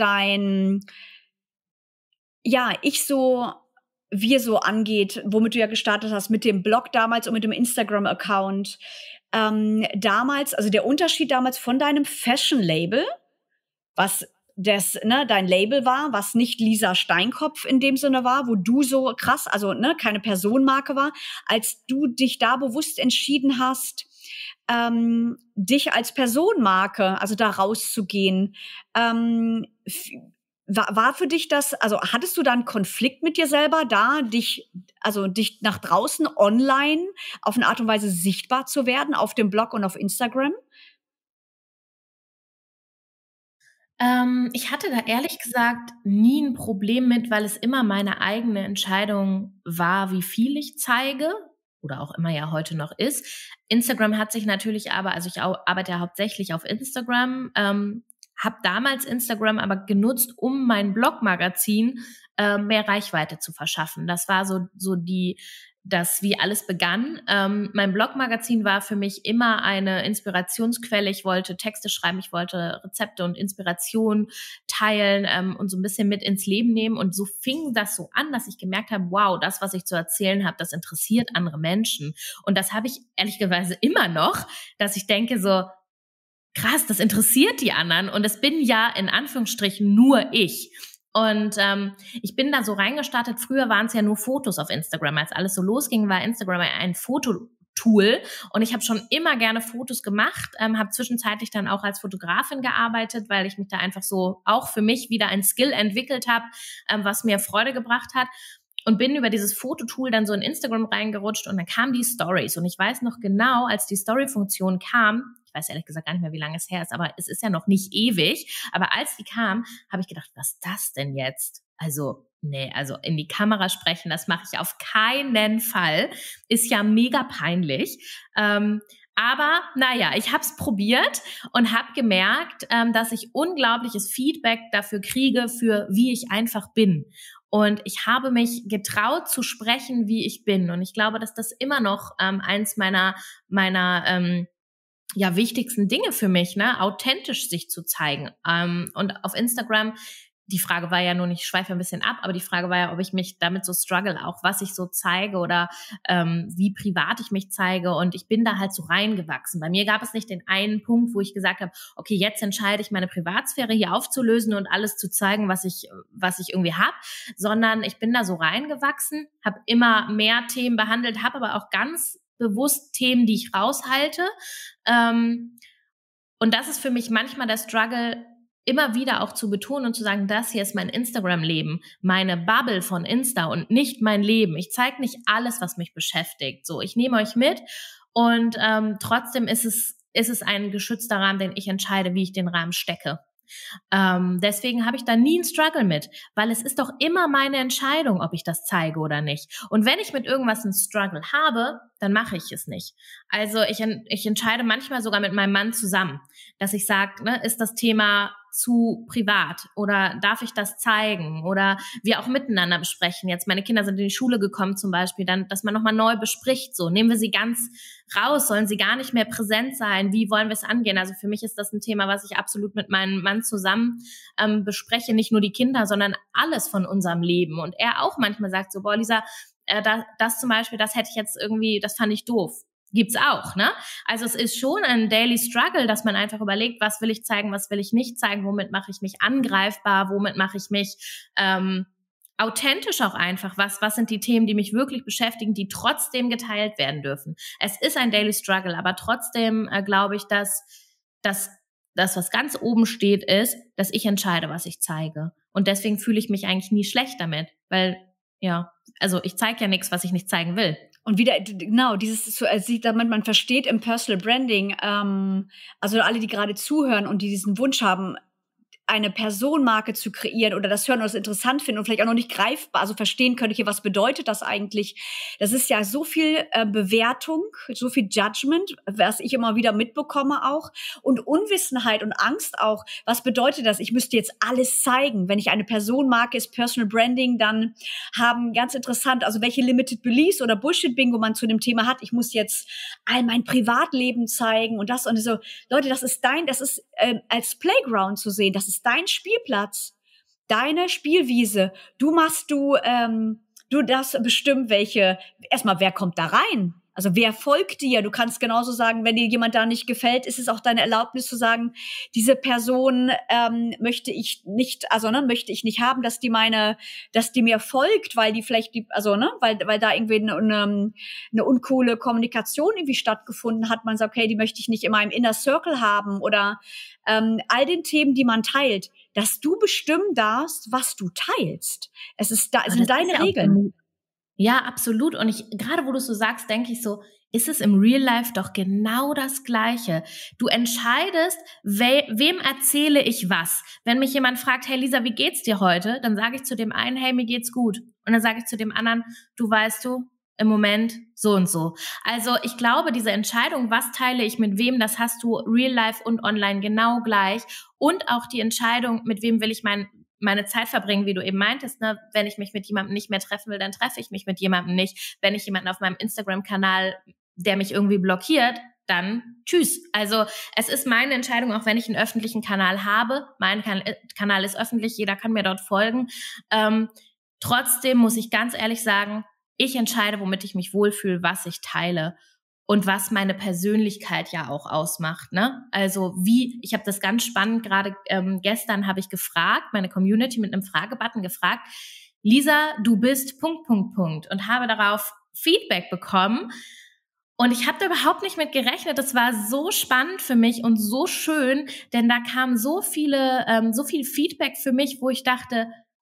wir so angeht, womit du ja gestartet hast, mit dem Blog damals und mit dem Instagram-Account. Damals, also der Unterschied damals von deinem Fashion-Label, was dein Label war, was nicht Lisa Steinkopf in dem Sinne war, wo du so krass, also keine Personenmarke war, als du dich da bewusst entschieden hast, dich als Personenmarke, also da rauszugehen, war für dich das, also hattest du da einen Konflikt mit dir selber, dich nach draußen online auf eine Art und Weise sichtbar zu werden, auf dem Blog und auf Instagram? Ich hatte da ehrlich gesagt nie ein Problem mit, weil es immer meine eigene Entscheidung war, wie viel ich zeige oder auch immer ja heute noch ist. Instagram hat sich natürlich aber, also ich arbeite ja hauptsächlich auf Instagram, habe damals Instagram aber genutzt, um mein Blogmagazin mehr Reichweite zu verschaffen. Das war wie alles begann. Mein Blogmagazin war für mich immer eine Inspirationsquelle. Ich wollte Texte schreiben, ich wollte Rezepte und Inspiration teilen und so ein bisschen mit ins Leben nehmen. Und so fing das so an, dass ich gemerkt habe, wow, das, was ich zu erzählen habe, das interessiert andere Menschen. Und das habe ich ehrlicherweise immer noch, dass ich denke so, krass, das interessiert die anderen. Und es bin ja in Anführungsstrichen nur ich. Und ich bin da so reingestartet. Früher waren es ja nur Fotos auf Instagram. Als alles so losging, war Instagram ein Fototool. Und ich habe schon immer gerne Fotos gemacht, habe zwischenzeitlich dann auch als Fotografin gearbeitet, weil ich mich da einfach so auch für mich wieder ein Skill entwickelt habe, was mir Freude gebracht hat. und bin über dieses Fototool dann so in Instagram reingerutscht und dann kamen die Stories. Und ich weiß noch genau, als die Story-Funktion kam, ich weiß ehrlich gesagt gar nicht mehr, wie lange es her ist, aber es ist ja noch nicht ewig. Aber als die kam, habe ich gedacht, was ist das denn jetzt? Also, nee, also in die Kamera sprechen, das mache ich auf keinen Fall. Ist ja mega peinlich. Aber naja, ich habe es probiert und habe gemerkt, dass ich unglaubliches Feedback dafür kriege, für wie ich einfach bin. Und ich habe mich getraut zu sprechen, wie ich bin. Und ich glaube, dass das immer noch eins meiner wichtigsten Dinge für mich, ne, authentisch sich zu zeigen. Und auf Instagram, die Frage war ja nur, ich schweife ein bisschen ab, aber die Frage war ja, ob ich mich damit so struggle, auch was ich so zeige oder wie privat ich mich zeige. Und ich bin da halt so reingewachsen. Bei mir gab es nicht den einen Punkt, wo ich gesagt habe, okay, jetzt entscheide ich, meine Privatsphäre hier aufzulösen und alles zu zeigen, was ich irgendwie habe, sondern ich bin da so reingewachsen, habe immer mehr Themen behandelt, habe aber auch ganz bewusst Themen, die ich raushalte. Und das ist für mich manchmal der Struggle, immer wieder auch zu betonen und zu sagen, das hier ist mein Instagram-Leben, meine Bubble von Insta und nicht mein Leben. Ich zeige nicht alles, was mich beschäftigt. So, ich nehme euch mit und trotzdem ist es ein geschützter Rahmen, den ich entscheide, wie ich den Rahmen stecke. Deswegen habe ich da nie einen Struggle mit, weil es ist doch immer meine Entscheidung, ob ich das zeige oder nicht. Und wenn ich mit irgendwas einen Struggle habe, dann mache ich es nicht. Also ich entscheide manchmal sogar mit meinem Mann zusammen, dass ich sage, ne, ist das Thema zu privat oder darf ich das zeigen oder wir auch miteinander besprechen. Jetzt meine Kinder sind in die Schule gekommen zum Beispiel, dann, dass man nochmal neu bespricht, so nehmen wir sie ganz raus, sollen sie gar nicht mehr präsent sein, wie wollen wir es angehen? Also für mich ist das ein Thema, was ich absolut mit meinem Mann zusammen bespreche, nicht nur die Kinder, sondern alles von unserem Leben. Und er auch manchmal sagt so, boah Lisa, das zum Beispiel, das hätte ich jetzt irgendwie, das fand ich doof. Gibt's auch, ne? Also es ist schon ein Daily Struggle, dass man einfach überlegt, was will ich zeigen, was will ich nicht zeigen, womit mache ich mich angreifbar, womit mache ich mich authentisch auch einfach, was sind die Themen, die mich wirklich beschäftigen, die trotzdem geteilt werden dürfen. Es ist ein Daily Struggle, aber trotzdem glaube ich, dass das, was ganz oben steht, ist, dass ich entscheide, was ich zeige. Und deswegen fühle ich mich eigentlich nie schlecht damit, weil, ja, also ich zeige ja nichts, was ich nicht zeigen will. Und wieder, genau, damit man versteht im Personal Branding, also alle, die gerade zuhören und die diesen Wunsch haben, eine Personenmarke zu kreieren oder das hören oder das interessant finden und vielleicht auch noch nicht greifbar, also verstehen können, okay, was bedeutet das eigentlich? Das ist ja so viel Bewertung, so viel Judgment, was ich immer wieder mitbekomme auch und Unwissenheit und Angst auch. Was bedeutet das? Ich müsste jetzt alles zeigen. Wenn ich eine Personenmarke ist, Personal Branding, dann haben ganz interessant, also welche Limited Beliefs oder Bullshit-Bingo man zu dem Thema hat. Ich muss jetzt all mein Privatleben zeigen und das und so. Leute, das ist als Playground zu sehen. Das ist dein Spielplatz, deine Spielwiese. Du darfst bestimmen, erstmal, wer kommt da rein? Also wer folgt dir? Du kannst genauso sagen, wenn dir jemand da nicht gefällt, ist es auch deine Erlaubnis zu sagen, diese Person möchte ich nicht haben, dass die mir folgt, weil die vielleicht weil da irgendwie eine uncoole Kommunikation irgendwie stattgefunden hat. Man sagt, okay, die möchte ich nicht in meinem Inner Circle haben oder all den Themen, die man teilt, dass du bestimmen darfst, was du teilst. Sind deine Regeln. Ja, absolut. Und gerade wo du es so sagst, denke ich so, ist es im Real Life doch genau das Gleiche. Du entscheidest, wem erzähle ich was. Wenn mich jemand fragt, hey Lisa, wie geht's dir heute? Dann sage ich zu dem einen, hey, mir geht's gut. Und dann sage ich zu dem anderen, weißt du, im Moment so und so. Also ich glaube, diese Entscheidung, was teile ich mit wem, das hast du Real Life und online genau gleich. Und auch die Entscheidung, mit wem will ich meine Zeit verbringen, wie du eben meintest, ne? Wenn ich mich mit jemandem nicht mehr treffen will, dann treffe ich mich mit jemandem nicht. Wenn ich jemanden auf meinem Instagram-Kanal, der mich irgendwie blockiert, dann tschüss. Also es ist meine Entscheidung, auch wenn ich einen öffentlichen Kanal habe. Mein Kanal ist öffentlich, jeder kann mir dort folgen. Trotzdem muss ich ganz ehrlich sagen, ich entscheide, womit ich mich wohlfühle, was ich teile. Und was meine Persönlichkeit ja auch ausmacht, ne? Also ich habe das ganz spannend, gerade gestern habe ich gefragt, meine Community mit einem Fragebutton gefragt, Lisa, du bist ... und habe darauf Feedback bekommen. Und ich habe da überhaupt nicht mit gerechnet. Das war so spannend für mich und so schön, denn da kam so viel Feedback für mich, wo ich dachte,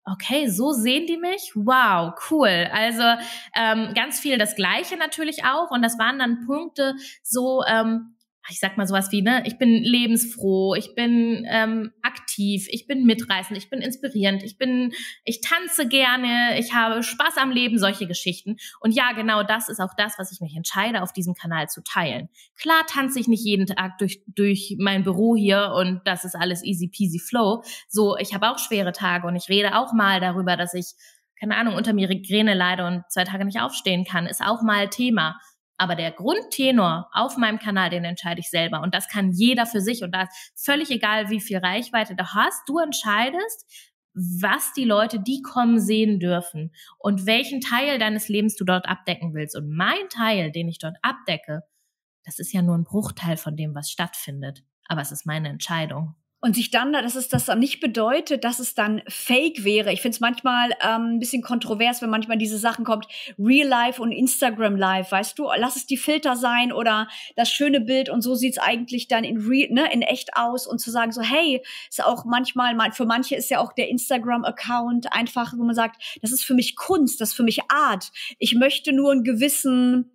okay, so sehen die mich? Wow, cool. Also ganz viel das Gleiche natürlich auch. Und das waren dann Punkte so, ich sag mal sowas wie, ne, ich bin lebensfroh, ich bin aktiv, ich bin mitreißend, ich bin inspirierend, ich tanze gerne, ich habe Spaß am Leben, solche Geschichten. Und ja, genau das ist auch das, was ich mich entscheide, auf diesem Kanal zu teilen. Klar tanze ich nicht jeden Tag durch mein Büro hier und das ist alles easy peasy flow. So, ich habe auch schwere Tage und ich rede auch mal darüber, dass ich, keine Ahnung, unter Migräne leide und 2 Tage nicht aufstehen kann, ist auch mal Thema. Aber der Grundtenor auf meinem Kanal, den entscheide ich selber. Und das kann jeder für sich. Und da ist völlig egal, wie viel Reichweite du hast. Du entscheidest, was die Leute, die kommen, sehen dürfen. Und welchen Teil deines Lebens du dort abdecken willst. Und mein Teil, den ich dort abdecke, das ist ja nur ein Bruchteil von dem, was stattfindet. Aber es ist meine Entscheidung. Und sich dann, dass es das dann nicht bedeutet, dass es dann fake wäre. Ich finde es manchmal ein bisschen kontrovers, wenn manchmal diese Sachen kommt, Real Life und Instagram Life, weißt du? Lass es die Filter sein oder das schöne Bild und so sieht's eigentlich dann in echt aus und zu sagen so, hey, ist auch manchmal, für manche ist ja auch der Instagram-Account einfach, wo man sagt, das ist für mich Kunst, das ist für mich Art. Ich möchte nur einen gewissen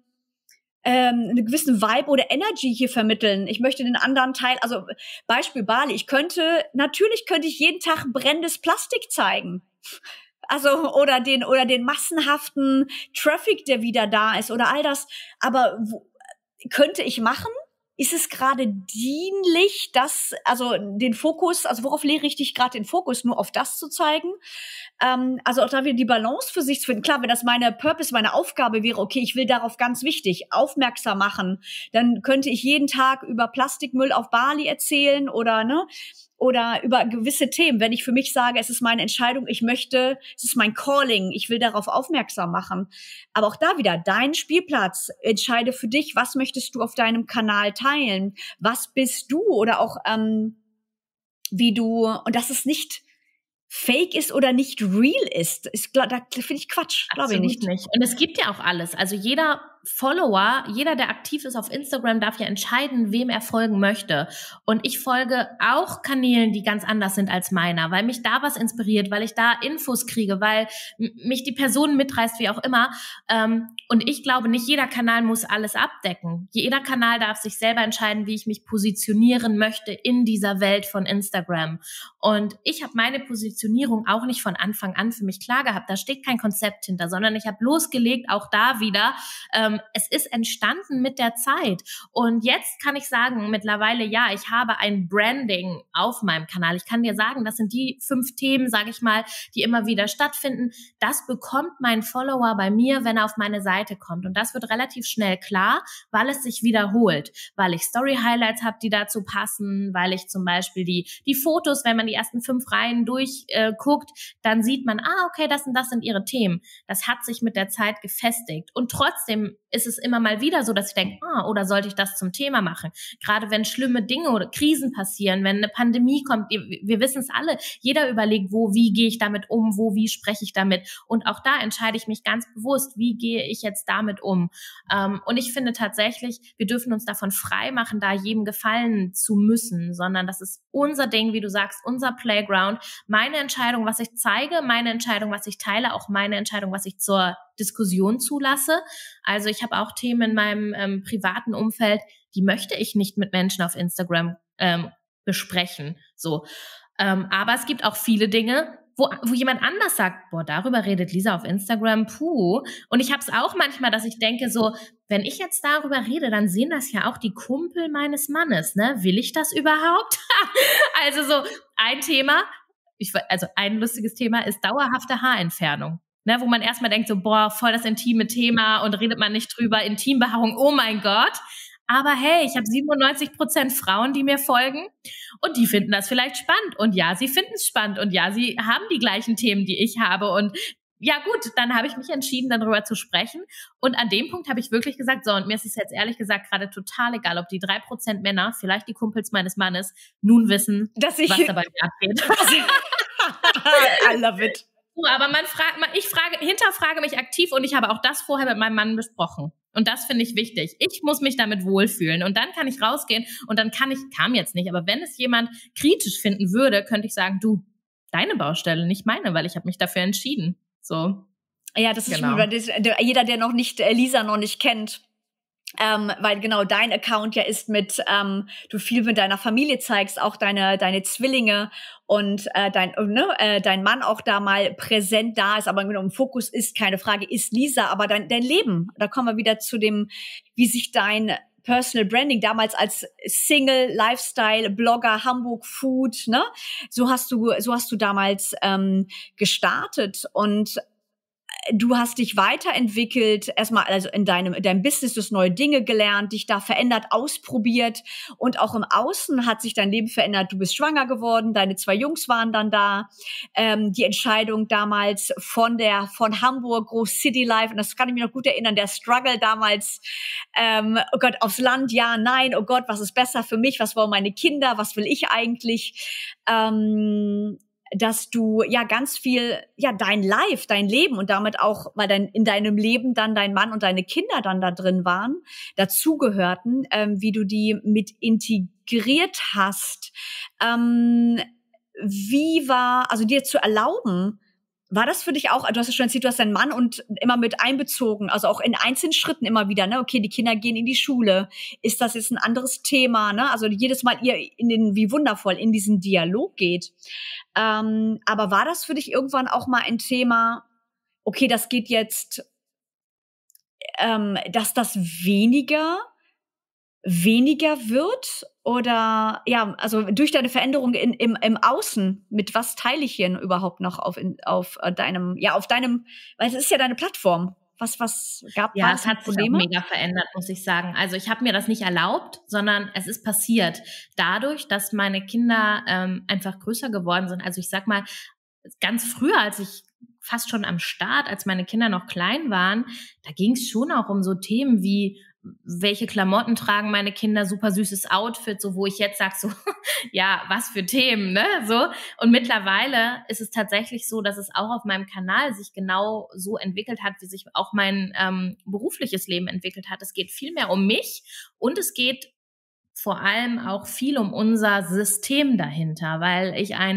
Vibe oder Energy hier vermitteln. Ich möchte den anderen Teil, also Beispiel Bali, natürlich könnte ich jeden Tag brennendes Plastik zeigen. Also, oder den massenhaften Traffic, der wieder da ist oder all das. Aber könnte ich machen? Ist es gerade dienlich, den Fokus, also worauf lehre ich dich gerade den Fokus, nur auf das zu zeigen? Also auch da wieder die Balance für sich zu finden. Klar, wenn das meine Aufgabe wäre, okay, ich will darauf ganz wichtig aufmerksam machen, dann könnte ich jeden Tag über Plastikmüll auf Bali erzählen oder über gewisse Themen. Wenn ich für mich sage, es ist meine Entscheidung, es ist mein Calling, ich will darauf aufmerksam machen. Aber auch da wieder, dein Spielplatz, entscheide für dich, was möchtest du auf deinem Kanal teilen? Was bist du? Oder auch, und dass es nicht fake ist oder nicht real ist. Da finde ich Quatsch, glaube ich nicht. Und es gibt ja auch alles. Also jeder Follower, jeder, der aktiv ist auf Instagram, darf ja entscheiden, wem er folgen möchte. Und ich folge auch Kanälen, die ganz anders sind als meiner, weil mich da was inspiriert, weil ich da Infos kriege, weil mich die Person mitreißt, wie auch immer. Und ich glaube, nicht jeder Kanal muss alles abdecken. Jeder Kanal darf sich selber entscheiden, wie ich mich positionieren möchte in dieser Welt von Instagram. Und ich habe meine Positionierung auch nicht von Anfang an für mich klar gehabt. Da steht kein Konzept hinter, sondern ich habe losgelegt, auch da wieder. Es ist entstanden mit der Zeit. Und jetzt kann ich sagen, mittlerweile, ja, ich habe ein Branding auf meinem Kanal. Ich kann dir sagen, das sind die 5 Themen, sage ich mal, die immer wieder stattfinden. Das bekommt mein Follower bei mir, wenn er auf meine Seite kommt. Und das wird relativ schnell klar, weil es sich wiederholt. Weil ich Story-Highlights habe, die dazu passen, weil ich zum Beispiel die Fotos, wenn man die ersten 5 Reihen durchguckt, dann sieht man, okay, das und das sind ihre Themen. Das hat sich mit der Zeit gefestigt. Und trotzdem ist es immer mal wieder so, dass ich denke, oder sollte ich das zum Thema machen? Gerade wenn schlimme Dinge oder Krisen passieren, wenn eine Pandemie kommt, wir wissen es alle, jeder überlegt, wie gehe ich damit um, wie spreche ich damit? Und auch da entscheide ich mich ganz bewusst, wie gehe ich jetzt damit um? Und ich finde tatsächlich, wir dürfen uns davon frei machen, da jedem gefallen zu müssen, sondern das ist unser Ding, wie du sagst, unser Playground, meine Entscheidung, was ich zeige, meine Entscheidung, was ich teile, auch meine Entscheidung, was ich zur Diskussion zulasse. Also ich habe auch Themen in meinem privaten Umfeld, die möchte ich nicht mit Menschen auf Instagram besprechen. So, aber es gibt auch viele Dinge, wo jemand anders sagt, darüber redet Lisa auf Instagram, puh. Und ich habe es auch manchmal, dass ich denke so, wenn ich jetzt darüber rede, dann sehen das ja auch die Kumpel meines Mannes, ne? Will ich das überhaupt? Also so ein Thema, ein lustiges Thema ist dauerhafte Haarentfernung. Ne, wo man erstmal denkt so, voll das intime Thema und redet man nicht drüber, Intimbehaarung, oh mein Gott. Aber hey, ich habe 97% Frauen, die mir folgen und die finden das vielleicht spannend. Und ja, sie finden es spannend und ja, sie haben die gleichen Themen, die ich habe. Und ja gut, dann habe ich mich entschieden, darüber zu sprechen. Und an dem Punkt habe ich wirklich gesagt, so, und mir ist es jetzt ehrlich gesagt gerade total egal, ob die 3% Männer, vielleicht die Kumpels meines Mannes, nun wissen, was da bei mir abgeht. I love it. Aber ich hinterfrage mich aktiv und ich habe auch das vorher mit meinem Mann besprochen. Und das finde ich wichtig. Ich muss mich damit wohlfühlen und dann kann ich rausgehen und dann kam jetzt nicht, aber wenn es jemand kritisch finden würde, könnte ich sagen, du, deine Baustelle, nicht meine, weil ich habe mich dafür entschieden. So. Ja, das ist Genau. Jeder, der Lisa noch nicht kennt, weil genau dein Account ja ist du viel mit deiner Familie zeigst, auch deine Zwillinge und dein Mann auch da mal präsent da ist, aber genau im Fokus ist, keine Frage, ist Lisa, aber dein Leben. Da kommen wir wieder zu dem, wie sich dein Personal Branding damals als Single, Lifestyle, Blogger, Hamburg Food, ne? So hast du damals gestartet und du hast dich weiterentwickelt, erstmal also in deinem Business, du hast neue Dinge gelernt, dich da verändert, ausprobiert und auch im Außen hat sich dein Leben verändert. Du bist schwanger geworden, deine 2 Jungs waren dann da. Die Entscheidung damals von Hamburg, Groß City Life, und das kann ich mir noch gut erinnern, der Struggle damals, oh Gott, aufs Land, ja, nein, oh Gott, was ist besser für mich, was wollen meine Kinder, was will ich eigentlich? Dass du ja ganz viel, ja, dein Leben und damit auch, weil in deinem Leben dann dein Mann und deine Kinder dann da drin waren, dazugehörten, wie du die mit integriert hast. Wie war, also dir zu erlauben, war das für dich auch, du hast ja schon erzählt, du hast deinen Mann und immer mit einbezogen, also auch in einzelnen Schritten immer wieder, ne? Okay, die Kinder gehen in die Schule. Ist das jetzt ein anderes Thema, ne? Also jedes Mal ihr wie wundervoll in diesen Dialog geht. Aber war das für dich irgendwann auch mal ein Thema, okay, das geht jetzt, dass das weniger wird oder ja, also durch deine Veränderung im Außen, mit was teile ich hier überhaupt noch auf deinem, weil es ist ja deine Plattform. Was gab ja, es hat sich auch mega verändert, muss ich sagen. Also ich habe mir das nicht erlaubt, sondern es ist passiert. Dadurch, dass meine Kinder einfach größer geworden sind. Also ich sag mal, ganz früher, als ich fast schon am Start, als meine Kinder noch klein waren, da ging es schon auch um so Themen wie, welche Klamotten tragen meine Kinder, super süßes Outfit, so wo ich jetzt sag so, ja, was für Themen, ne, so. Und mittlerweile ist es tatsächlich so, dass es auch auf meinem Kanal sich genau so entwickelt hat, wie sich auch mein berufliches Leben entwickelt hat. Es geht viel mehr um mich und es geht vor allem auch viel um unser System dahinter, weil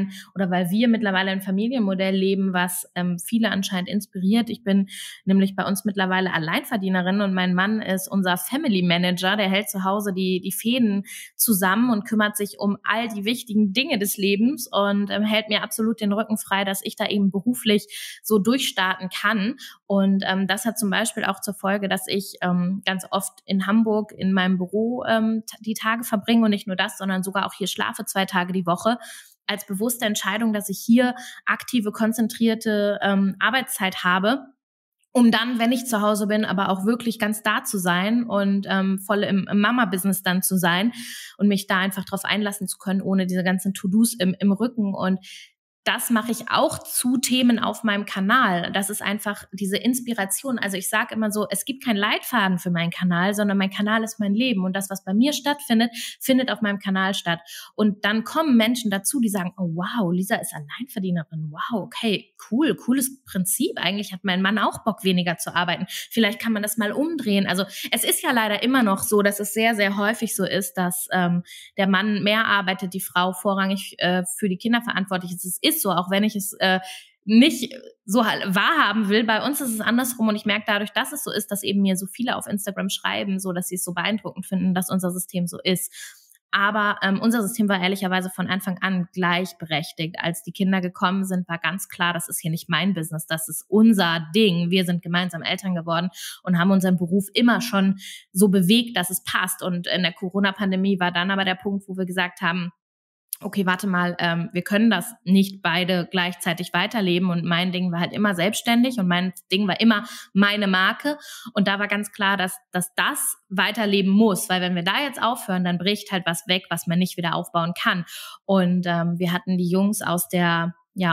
wir mittlerweile ein Familienmodell leben, was viele anscheinend inspiriert. Ich bin nämlich bei uns mittlerweile Alleinverdienerin und mein Mann ist unser Family Manager, der hält zu Hause die Fäden zusammen und kümmert sich um all die wichtigen Dinge des Lebens und hält mir absolut den Rücken frei, dass ich da eben beruflich so durchstarten kann. Und das hat zum Beispiel auch zur Folge, dass ich ganz oft in Hamburg in meinem Büro die Tage verbringe und nicht nur das, sondern sogar auch hier schlafe 2 Tage die Woche, als bewusste Entscheidung, dass ich hier aktive, konzentrierte Arbeitszeit habe, um dann, wenn ich zu Hause bin, aber auch wirklich ganz da zu sein und voll im Mama-Business dann zu sein und mich da einfach drauf einlassen zu können, ohne diese ganzen To-Dos im Rücken. Und das mache ich auch zu Themen auf meinem Kanal. Das ist einfach diese Inspiration. Also ich sage immer so, es gibt keinen Leitfaden für meinen Kanal, sondern mein Kanal ist mein Leben. Und das, was bei mir stattfindet, findet auf meinem Kanal statt. Und dann kommen Menschen dazu, die sagen, oh wow, Lisa ist Alleinverdienerin. Wow, okay, cool, cooles Prinzip. Eigentlich hat mein Mann auch Bock, weniger zu arbeiten. Vielleicht kann man das mal umdrehen. Also es ist ja leider immer noch so, dass es sehr, sehr häufig so ist, dass der Mann mehr arbeitet, die Frau vorrangig für die Kinder verantwortlich ist. Es ist so, auch wenn ich es nicht so wahrhaben will. Bei uns ist es andersrum und ich merke dadurch, dass es so ist, dass eben mir so viele auf Instagram schreiben, so dass sie es so beeindruckend finden, dass unser System so ist. Aber unser System war ehrlicherweise von Anfang an gleichberechtigt. Als die Kinder gekommen sind, war ganz klar, das ist hier nicht mein Business, das ist unser Ding. Wir sind gemeinsam Eltern geworden und haben unseren Beruf immer schon so bewegt, dass es passt. Und in der Corona-Pandemie war dann aber der Punkt, wo wir gesagt haben, okay, warte mal, wir können das nicht beide gleichzeitig weiterleben und mein Ding war halt immer selbstständig und mein Ding war immer meine Marke und da war ganz klar, dass das weiterleben muss, weil wenn wir da jetzt aufhören, dann bricht halt was weg, was man nicht wieder aufbauen kann und wir hatten die Jungs aus der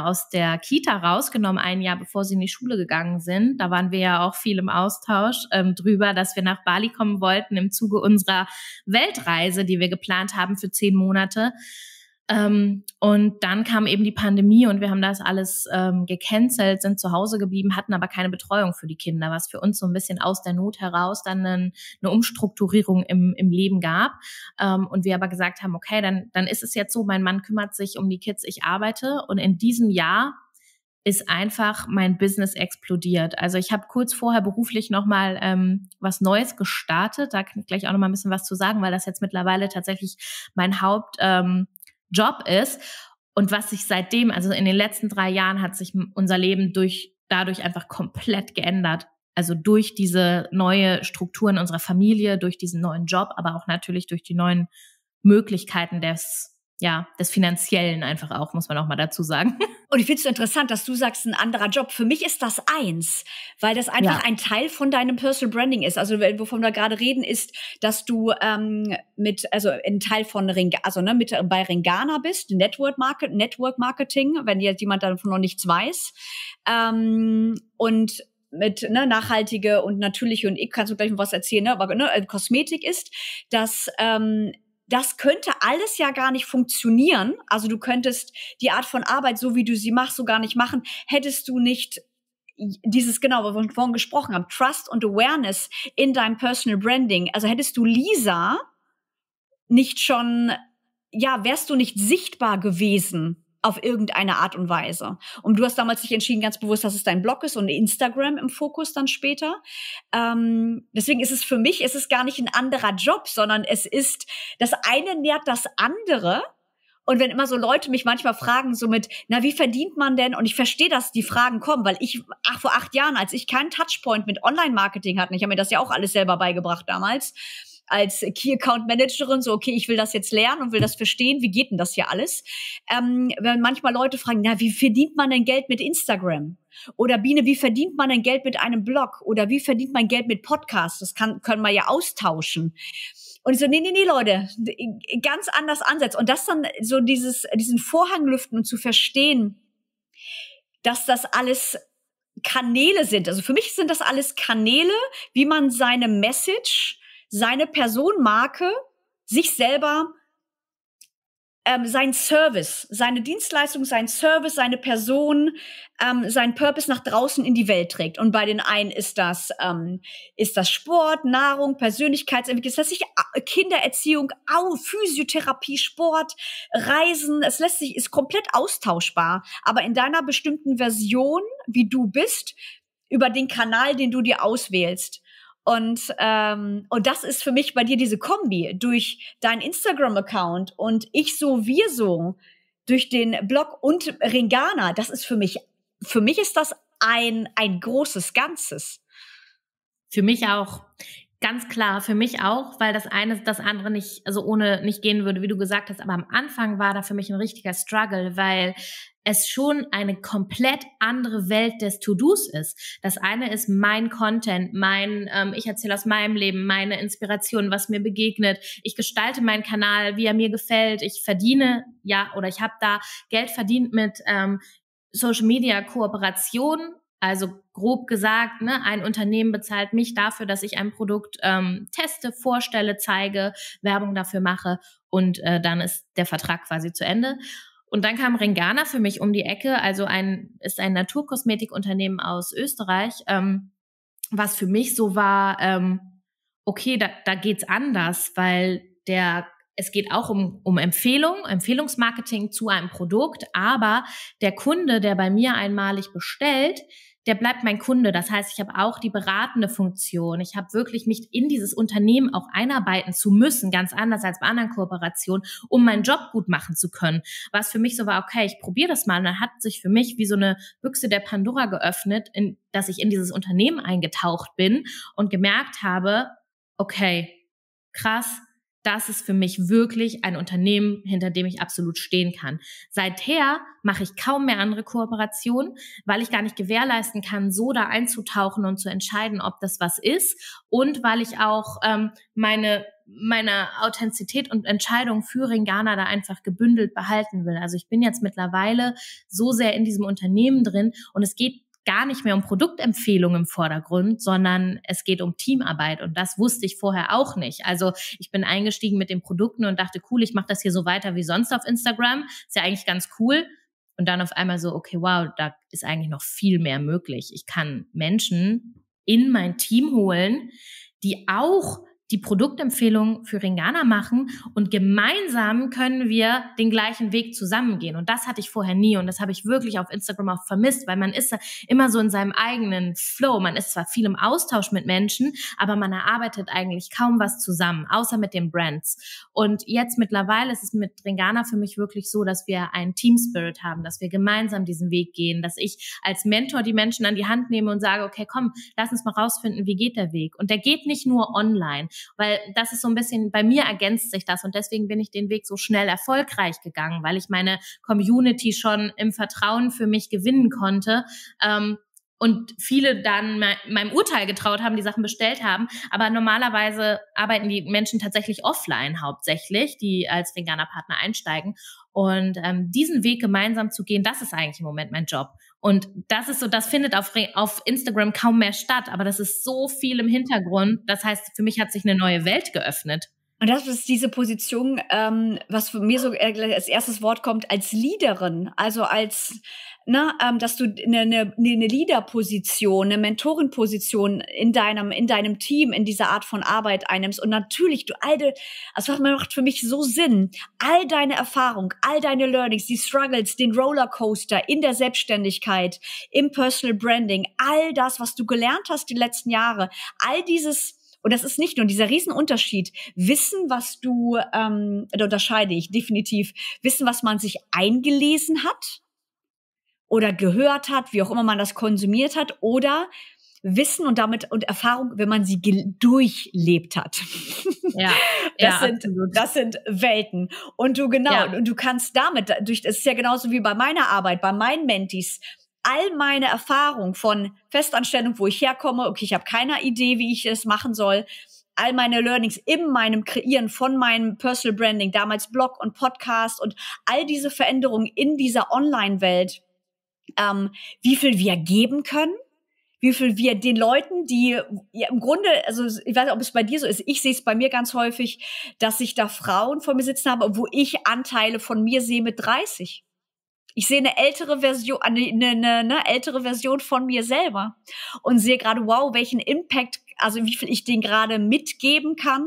Kita rausgenommen, 1 Jahr bevor sie in die Schule gegangen sind. Da waren wir ja auch viel im Austausch drüber, dass wir nach Bali kommen wollten im Zuge unserer Weltreise, die wir geplant haben für 10 Monate. Und dann kam eben die Pandemie und wir haben das alles gecancelt, sind zu Hause geblieben, hatten aber keine Betreuung für die Kinder, was für uns so ein bisschen aus der Not heraus dann eine Umstrukturierung im Leben gab. Und wir aber gesagt haben, okay, dann ist es jetzt so, mein Mann kümmert sich um die Kids, ich arbeite. Und in diesem Jahr ist einfach mein Business explodiert. Also ich habe kurz vorher beruflich nochmal was Neues gestartet. Da kann ich gleich auch nochmal ein bisschen was zu sagen, weil das jetzt mittlerweile tatsächlich mein Job ist. Und was sich seitdem, also in den letzten 3 Jahren, hat sich unser Leben dadurch einfach komplett geändert. Also durch diese neue Struktur in unserer Familie, durch diesen neuen Job, aber auch natürlich durch die neuen Möglichkeiten des Finanziellen einfach auch, muss man auch mal dazu sagen. Und ich finde es so interessant, dass du sagst, ein anderer Job. Für mich ist das eins, weil das einfach ein Teil von deinem Personal Branding ist. Also wovon wir gerade reden, ist, dass du ein Teil von bei Ringana bist, Network Marketing, wenn jetzt jemand davon noch nichts weiß. Und mit nachhaltige und natürliche, und ich kannst du gleich noch was erzählen, aber Kosmetik ist, dass das könnte alles ja gar nicht funktionieren. Also du könntest die Art von Arbeit, so wie du sie machst, so gar nicht machen, hättest du nicht dieses, genau, was wir vorhin gesprochen haben, Trust und Awareness in deinem Personal Branding. Also hättest du Lisa nicht schon, wärst du nicht sichtbar gewesen auf irgendeine Art und Weise. Und du hast damals dich entschieden, ganz bewusst, dass es dein Blog ist und Instagram im Fokus dann später. Deswegen ist es für mich, gar nicht ein anderer Job, sondern es ist, das eine nährt das andere. Und wenn immer so Leute mich manchmal fragen, so mit, wie verdient man denn? Und ich verstehe, dass die Fragen kommen, weil vor 8 Jahren, als ich keinen Touchpoint mit Online-Marketing hatte, ich habe mir das ja auch alles selber beigebracht damals, als Key Account Managerin, so, okay, ich will das jetzt lernen und will das verstehen, wie geht denn das hier alles? Wenn manchmal Leute fragen, wie verdient man denn Geld mit Instagram? Oder Biene, wie verdient man denn Geld mit einem Blog? Oder wie verdient man Geld mit Podcasts? Das können wir ja austauschen. Und ich so, nee, Leute, ganz anders ansetzen. Und das dann so diesen Vorhang lüften und zu verstehen, dass das alles Kanäle sind. Also für mich sind das alles Kanäle, wie man seine Message, seine Personenmarke, sich selber, sein Service, seine Dienstleistung, sein Service, seine Person, sein Purpose nach draußen in die Welt trägt. Und bei den einen ist das Sport, Nahrung, Persönlichkeitsentwicklung, das lässt sich Kindererziehung, Physiotherapie, Sport, Reisen, ist komplett austauschbar. Aber in deiner bestimmten Version, wie du bist, über den Kanal, den du dir auswählst. Und das ist für mich bei dir diese Kombi durch deinen Instagram-Account und wir so durch den Blog und Ringana. Das ist für mich ist das ein großes Ganzes. Für mich auch. Ganz klar, für mich auch, weil das eine das andere nicht gehen würde, wie du gesagt hast. Aber am Anfang war da für mich ein richtiger Struggle, weil es schon eine komplett andere Welt des To-Dos ist. Das eine ist mein Content, ich erzähle aus meinem Leben, meine Inspiration, was mir begegnet. Ich gestalte meinen Kanal, wie er mir gefällt. Ich verdiene, ich habe da Geld verdient mit Social Media Kooperationen. Also grob gesagt, ein Unternehmen bezahlt mich dafür, dass ich ein Produkt teste, vorstelle, zeige, Werbung dafür mache und dann ist der Vertrag quasi zu Ende. Und dann kam Ringana für mich um die Ecke, also ist ein Naturkosmetikunternehmen aus Österreich, was für mich so war, okay, da geht's anders, weil es geht auch um Empfehlungsmarketing zu einem Produkt, aber der Kunde, der bei mir einmalig bestellt, der bleibt mein Kunde. Das heißt, ich habe auch die beratende Funktion. Ich habe wirklich mich in dieses Unternehmen auch einarbeiten zu müssen, ganz anders als bei anderen Kooperationen, um meinen Job gut machen zu können. Was für mich so war, okay, ich probiere das mal. Und dann hat sich für mich wie so eine Büchse der Pandora geöffnet, dass ich in dieses Unternehmen eingetaucht bin und gemerkt habe, okay, krass, das ist für mich wirklich ein Unternehmen, hinter dem ich absolut stehen kann. Seither mache ich kaum mehr andere Kooperationen, weil ich gar nicht gewährleisten kann, so da einzutauchen und zu entscheiden, ob das was ist. Und weil ich auch meine Authentizität und Entscheidung für Ringana da einfach gebündelt behalten will. Also ich bin jetzt mittlerweile so sehr in diesem Unternehmen drin und es geht gar nicht mehr um Produktempfehlungen im Vordergrund, sondern es geht um Teamarbeit und das wusste ich vorher auch nicht. Also ich bin eingestiegen mit den Produkten und dachte, cool, ich mache das hier so weiter wie sonst auf Instagram, ist ja eigentlich ganz cool. Und dann auf einmal so, okay, wow, da ist eigentlich noch viel mehr möglich. Ich kann Menschen in mein Team holen, die auch die Produktempfehlung für Ringana machen und gemeinsam können wir den gleichen Weg zusammengehen. Und das hatte ich vorher nie und das habe ich wirklich auf Instagram auch vermisst, weil man ist immer so in seinem eigenen Flow. Man ist zwar viel im Austausch mit Menschen, aber man erarbeitet eigentlich kaum was zusammen, außer mit den Brands. Und jetzt mittlerweile ist es mit Ringana für mich wirklich so, dass wir einen Team Spirit haben, dass wir gemeinsam diesen Weg gehen, dass ich als Mentor die Menschen an die Hand nehme und sage, okay, komm, lass uns mal rausfinden, wie geht der Weg? Und der geht nicht nur online, weil das ist so ein bisschen, bei mir ergänzt sich das und deswegen bin ich den Weg so schnell erfolgreich gegangen, weil ich meine Community schon im Vertrauen für mich gewinnen konnte und viele dann meinem Urteil getraut haben, die Sachen bestellt haben, aber normalerweise arbeiten die Menschen tatsächlich offline hauptsächlich, die als Ringana-Partner einsteigen und diesen Weg gemeinsam zu gehen, das ist eigentlich im Moment mein Job. Und das ist so, das findet auf Instagram kaum mehr statt, aber das ist so viel im Hintergrund. Das heißt, für mich hat sich eine neue Welt geöffnet. Und das ist diese Position, was für mir so als erstes Wort kommt, als Leaderin, also als, dass du eine Leader-Position, eine Mentorin-Position in deinem Team, in dieser Art von Arbeit einnimmst. Und natürlich, das macht für mich so Sinn, all deine Erfahrung, all deine Learnings, die Struggles, den Rollercoaster in der Selbstständigkeit, im Personal Branding, all das, was du gelernt hast die letzten Jahre, all dieses. Und das ist nicht nur dieser Riesenunterschied. Wissen, was da unterscheide ich definitiv. Wissen, was man sich eingelesen hat oder gehört hat, wie auch immer man das konsumiert hat, oder Wissen und Erfahrung, wenn man sie durchlebt hat. Ja, das sind Welten. Und und du kannst damit, das ist ja genauso wie bei meiner Arbeit, bei meinen Mentees, all meine Erfahrung von Festanstellung, wo ich herkomme, okay, ich habe keine Idee, wie ich es machen soll, all meine Learnings in meinem Kreieren von meinem Personal Branding, damals Blog und Podcast und all diese Veränderungen in dieser Online-Welt, wie viel wir geben können, wie viel wir den Leuten, die ja im Grunde, also ich weiß nicht, ob es bei dir so ist, ich sehe es bei mir ganz häufig, dass ich da Frauen vor mir sitzen habe, wo ich Anteile von mir sehe mit 30. Ich sehe eine ältere Version von mir selber und sehe gerade, wow, welchen Impact, also wie viel ich denen gerade mitgeben kann,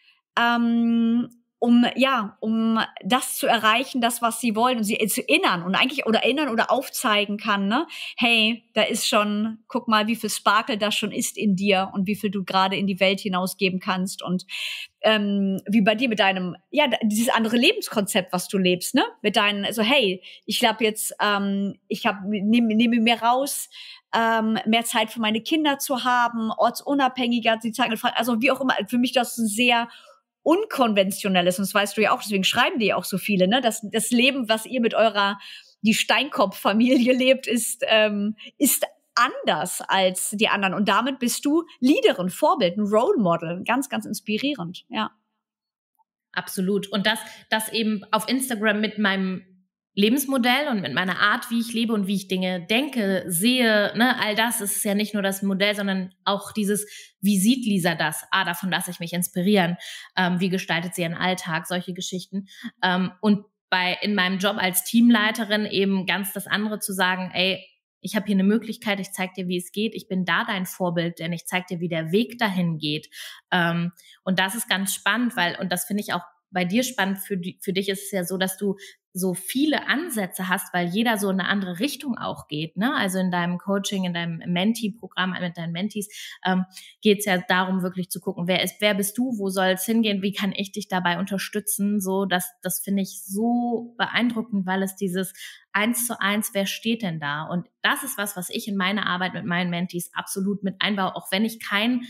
um das zu erreichen, das, was sie wollen und sie zu erinnern oder aufzeigen kann, ne? Hey, da ist schon, guck mal, wie viel Sparkle da schon ist in dir und wie viel du gerade in die Welt hinausgeben kannst und wie bei dir mit deinem, dieses andere Lebenskonzept, was du lebst, ne? Mit deinen, also hey, ich glaube jetzt, nehme mir raus, mehr Zeit für meine Kinder zu haben, ortsunabhängiger, die Zeit gefragt, also wie auch immer, für mich das ein sehr unkonventionelles, und das weißt du ja auch, deswegen schreiben die ja auch so viele, ne? Das Leben, was ihr mit die Steinkopf-Familie lebt, ist anders als die anderen. Und damit bist du Leaderin, Vorbild, ein Role Model. Ganz, ganz inspirierend, ja. Absolut. Und das eben auf Instagram mit meinem Lebensmodell und mit meiner Art, wie ich lebe und wie ich Dinge denke, sehe, ne, all das ist ja nicht nur das Modell, sondern auch dieses, wie sieht Lisa das? Davon lasse ich mich inspirieren. Wie gestaltet sie ihren Alltag? Solche Geschichten. Und in meinem Job als Teamleiterin eben ganz das andere zu sagen, ey, ich habe hier eine Möglichkeit, ich zeige dir, wie es geht, ich bin da dein Vorbild, denn ich zeige dir, wie der Weg dahin geht. Und das ist ganz spannend, und das finde ich auch bei dir spannend, für dich ist es ja so, dass du so viele Ansätze hast, weil jeder so in eine andere Richtung auch geht, ne? Also in deinem Coaching, in deinem Mentee-Programm mit deinen Mentees geht es ja darum, wirklich zu gucken, wer bist du, wo soll es hingehen, wie kann ich dich dabei unterstützen, so, das finde ich so beeindruckend, weil es dieses 1:1, wer steht denn da? Und das ist was ich in meine Arbeit mit meinen Mentees absolut mit einbaue, auch wenn ich kein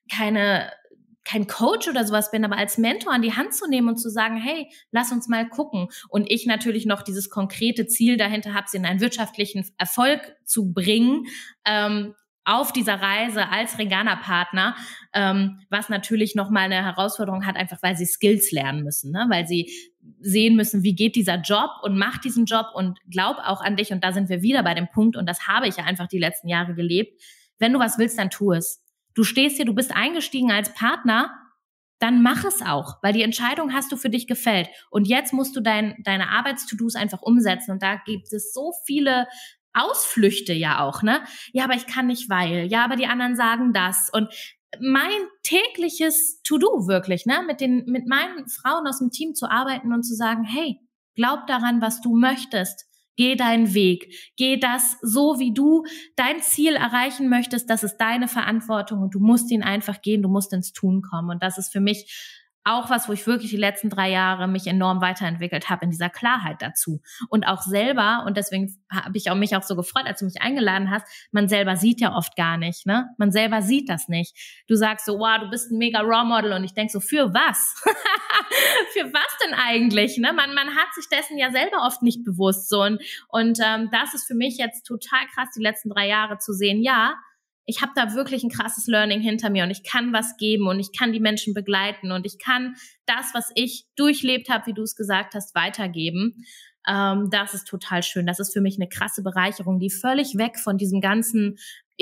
Coach oder sowas bin, aber als Mentor an die Hand zu nehmen und zu sagen, hey, lass uns mal gucken. Und ich natürlich noch dieses konkrete Ziel dahinter habe, sie in einen wirtschaftlichen Erfolg zu bringen, auf dieser Reise als Ringana-Partner, was natürlich nochmal eine Herausforderung hat, einfach weil sie Skills lernen müssen, ne? Weil sie sehen müssen, wie geht dieser Job und mach diesen Job und glaub auch an dich. Und da sind wir wieder bei dem Punkt, und das habe ich ja einfach die letzten Jahre gelebt. Wenn du was willst, dann tu es. Du stehst hier, du bist eingestiegen als Partner, dann mach es auch, weil die Entscheidung hast du für dich gefällt. Und jetzt musst du deine Arbeits-To-Dos einfach umsetzen. Und da gibt es so viele Ausflüchte ja auch, ne? Ja, aber ich kann nicht, weil. Ja, aber die anderen sagen das. Und mein tägliches To-Do wirklich, ne? Mit meinen Frauen aus dem Team zu arbeiten und zu sagen, hey, glaub daran, was du möchtest. Geh deinen Weg. Geh das so, wie du dein Ziel erreichen möchtest. Das ist deine Verantwortung und du musst ihn einfach gehen. Du musst ins Tun kommen. Und das ist für mich auch was, wo ich wirklich die letzten 3 Jahre mich enorm weiterentwickelt habe in dieser Klarheit dazu. Und auch selber, und deswegen habe ich mich auch so gefreut, als du mich eingeladen hast, man selber sieht ja oft gar nicht, ne? Man selber sieht das nicht. Du sagst so, wow, du bist ein mega Raw Model, und ich denk so, für was? Für was denn eigentlich, ne? Man hat sich dessen ja selber oft nicht bewusst, so. Und das ist für mich jetzt total krass, die letzten 3 Jahre zu sehen, ja, ich habe da wirklich ein krasses Learning hinter mir und ich kann was geben und ich kann die Menschen begleiten und ich kann das, was ich durchlebt habe, wie du es gesagt hast, weitergeben. Das ist total schön. Das ist für mich eine krasse Bereicherung, die völlig weg von diesem ganzen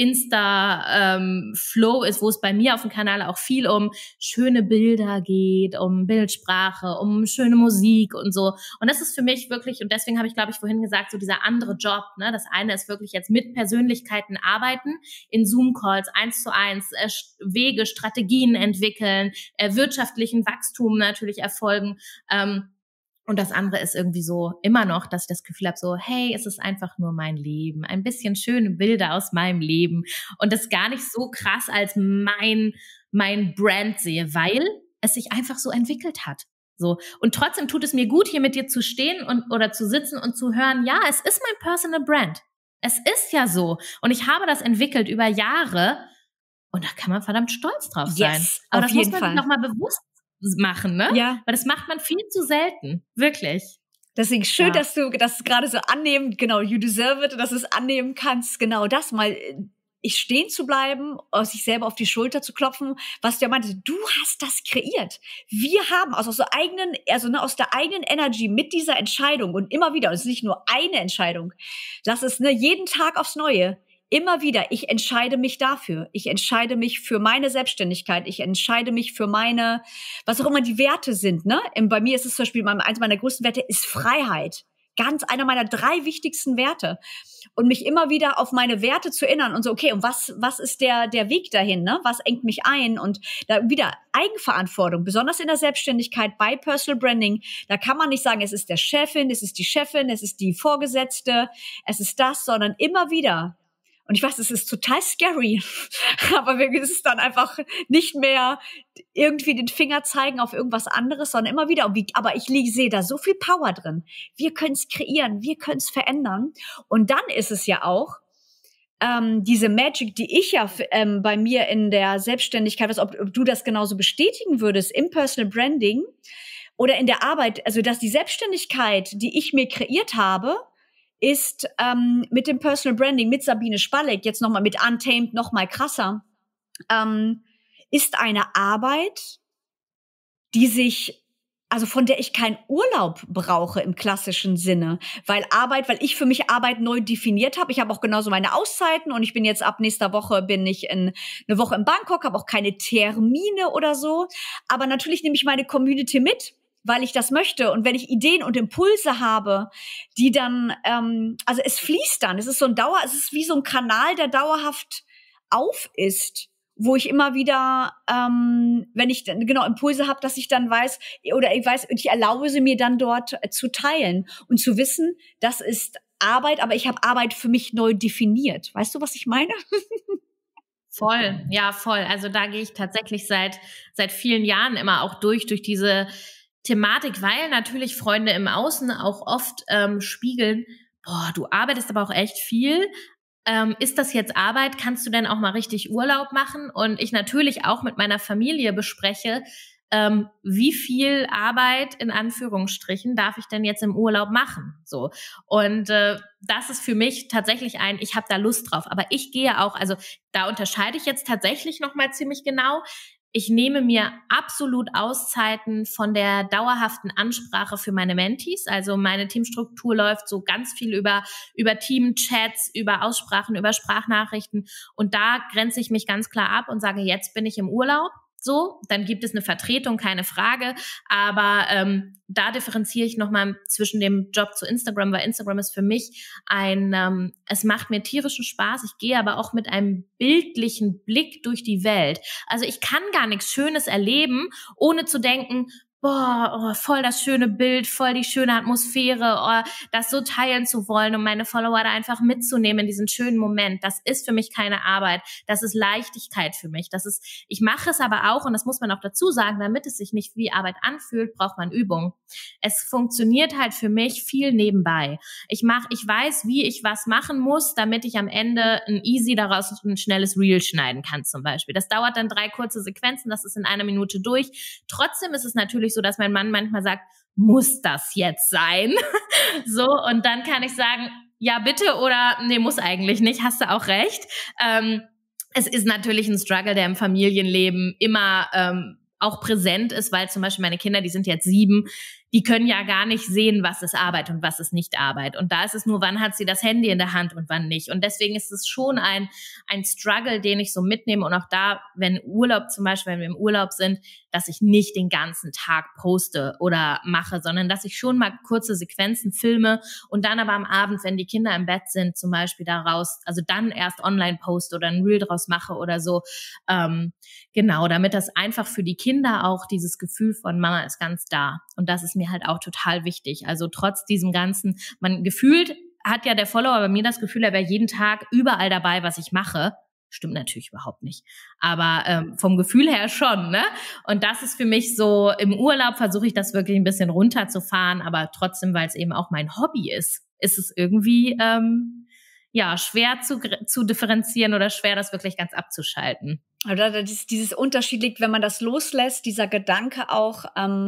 Insta-Flow ist, wo es bei mir auf dem Kanal auch viel um schöne Bilder geht, um Bildsprache, um schöne Musik und so. Und das ist für mich wirklich, und deswegen habe ich, glaube ich, vorhin gesagt, so dieser andere Job, ne? Das eine ist wirklich jetzt mit Persönlichkeiten arbeiten, in Zoom-Calls 1:1, Wege, Strategien entwickeln, wirtschaftlichen Wachstum natürlich erfolgen, und das andere ist irgendwie so immer noch, dass ich das Gefühl habe, so, hey, es ist einfach nur mein Leben. Ein bisschen schöne Bilder aus meinem Leben. Und das gar nicht so krass als mein Brand sehe, weil es sich einfach so entwickelt hat. So. Und trotzdem tut es mir gut, hier mit dir zu stehen oder zu sitzen und zu hören, ja, es ist mein Personal Brand. Es ist ja so. Und ich habe das entwickelt über Jahre. Und da kann man verdammt stolz drauf sein. Yes, aber auf das muss jeden man Fall. sich nochmal bewusst machen, ne? Ja. Weil das macht man viel zu selten. Wirklich. Deswegen schön, Ja. dass du das gerade so annehmen, genau, you deserve it, dass du es annehmen kannst, genau das mal, ich stehen zu bleiben, sich selber auf die Schulter zu klopfen, was du ja meintest, du hast das kreiert. Wir haben aus der eigenen Energy mit dieser Entscheidung und immer wieder, und es ist nicht nur eine Entscheidung, lass es, ne, jeden Tag aufs Neue. Immer wieder, ich entscheide mich dafür. Ich entscheide mich für meine Selbstständigkeit. Ich entscheide mich für meine, was auch immer die Werte sind, ne? Bei mir ist es zum Beispiel, eins meiner größten Werte ist Freiheit. Ganz einer meiner 3 wichtigsten Werte. Und mich immer wieder auf meine Werte zu erinnern und so, okay, und was ist der Weg dahin, ne? Was engt mich ein? Und da wieder Eigenverantwortung, besonders in der Selbstständigkeit bei Personal Branding. Da kann man nicht sagen, es ist der Chefin, es ist die Chefin, es ist die Vorgesetzte, es ist das, sondern immer wieder. Und ich weiß, es ist total scary, aber es ist dann einfach nicht mehr irgendwie den Finger zeigen auf irgendwas anderes, sondern immer wieder. Aber ich sehe da so viel Power drin. Wir können es kreieren, wir können es verändern. Und dann ist es ja auch diese Magic, die ich ja bei mir in der Selbstständigkeit, ob du das genauso bestätigen würdest, im Personal Branding oder in der Arbeit, also dass die Selbstständigkeit, die ich mir kreiert habe, ist mit dem Personal Branding, mit Sabine Spalleck, jetzt nochmal mit Untamed noch mal krasser, ist eine Arbeit, von der ich keinen Urlaub brauche im klassischen Sinne, weil ich für mich Arbeit neu definiert habe. Ich habe auch genauso meine Auszeiten und ich bin jetzt ab nächster Woche bin ich eine Woche in Bangkok, habe auch keine Termine oder so, aber natürlich nehme ich meine Community mit, weil ich das möchte. Und wenn ich Ideen und Impulse habe, die dann, also es fließt dann. Es ist es ist wie so ein Kanal, der dauerhaft auf ist, wo ich immer wieder, wenn ich genau Impulse habe, dass ich dann weiß, ich erlaube sie mir dann dort zu teilen und zu wissen, das ist Arbeit, aber ich habe Arbeit für mich neu definiert. Weißt du, was ich meine? Voll, ja, voll. Also da gehe ich tatsächlich seit vielen Jahren immer auch durch diese Thematik, weil natürlich Freunde im Außen auch oft spiegeln, boah, du arbeitest aber auch echt viel. Ist das jetzt Arbeit? Kannst du denn auch mal richtig Urlaub machen? Und ich natürlich auch mit meiner Familie bespreche, wie viel Arbeit in Anführungsstrichen darf ich denn jetzt im Urlaub machen? So. Und das ist für mich tatsächlich ich habe da Lust drauf. Aber ich gehe auch, also da unterscheide ich jetzt tatsächlich nochmal ziemlich genau. Ich nehme mir absolut Auszeiten von der dauerhaften Ansprache für meine Mentees. Also meine Teamstruktur läuft so ganz viel über Teamchats, über Aussprachen, über Sprachnachrichten. Und da grenze ich mich ganz klar ab und sage, jetzt bin ich im Urlaub. So, dann gibt es eine Vertretung, keine Frage. Aber da differenziere ich nochmal zwischen dem Job zu Instagram, weil Instagram ist für mich es macht mir tierischen Spaß. Ich gehe aber auch mit einem bildlichen Blick durch die Welt. Also ich kann gar nichts Schönes erleben, ohne zu denken, boah, voll das schöne Bild, voll die schöne Atmosphäre, das so teilen zu wollen und meine Follower da einfach mitzunehmen in diesen schönen Moment. Das ist für mich keine Arbeit. Das ist Leichtigkeit für mich. Ich mache es aber auch, und das muss man auch dazu sagen, damit es sich nicht wie Arbeit anfühlt, braucht man Übung. Es funktioniert halt für mich viel nebenbei. Ich weiß, wie ich was machen muss, damit ich am Ende daraus ein schnelles Reel schneiden kann zum Beispiel. Das dauert dann 3 kurze Sequenzen, das ist in 1 Minute durch. Trotzdem ist es natürlich so, dass mein Mann manchmal sagt, muss das jetzt sein? So, und dann kann ich sagen, ja bitte oder nee, muss eigentlich nicht, hast du auch recht. Es ist natürlich ein Struggle, der im Familienleben immer auch präsent ist, weil zum Beispiel meine Kinder, die sind jetzt 7, die können ja gar nicht sehen, was ist Arbeit und was ist nicht Arbeit. Und da ist es nur, wann hat sie das Handy in der Hand und wann nicht. Und deswegen ist es schon ein Struggle, den ich so mitnehme. Und auch da, wenn wir im Urlaub sind, dass ich nicht den ganzen Tag poste oder mache, sondern dass ich schon mal kurze Sequenzen filme und dann aber am Abend, wenn die Kinder im Bett sind, zum Beispiel dann erst online poste oder ein Reel draus mache oder so. Genau, damit das einfach für die Kinder auch dieses Gefühl von Mama ist ganz da. Und das ist mir halt auch total wichtig. Also trotz diesem Ganzen, man gefühlt hat ja der Follower bei mir das Gefühl, er wäre jeden Tag überall dabei, was ich mache. Stimmt natürlich überhaupt nicht. Aber vom Gefühl her schon, ne? Und das ist für mich so, im Urlaub versuche ich das wirklich ein bisschen runterzufahren, aber trotzdem, weil es eben auch mein Hobby ist es irgendwie schwer zu differenzieren oder schwer, das wirklich ganz abzuschalten. Oder dieses Unterschied liegt, wenn man das loslässt, dieser Gedanke auch,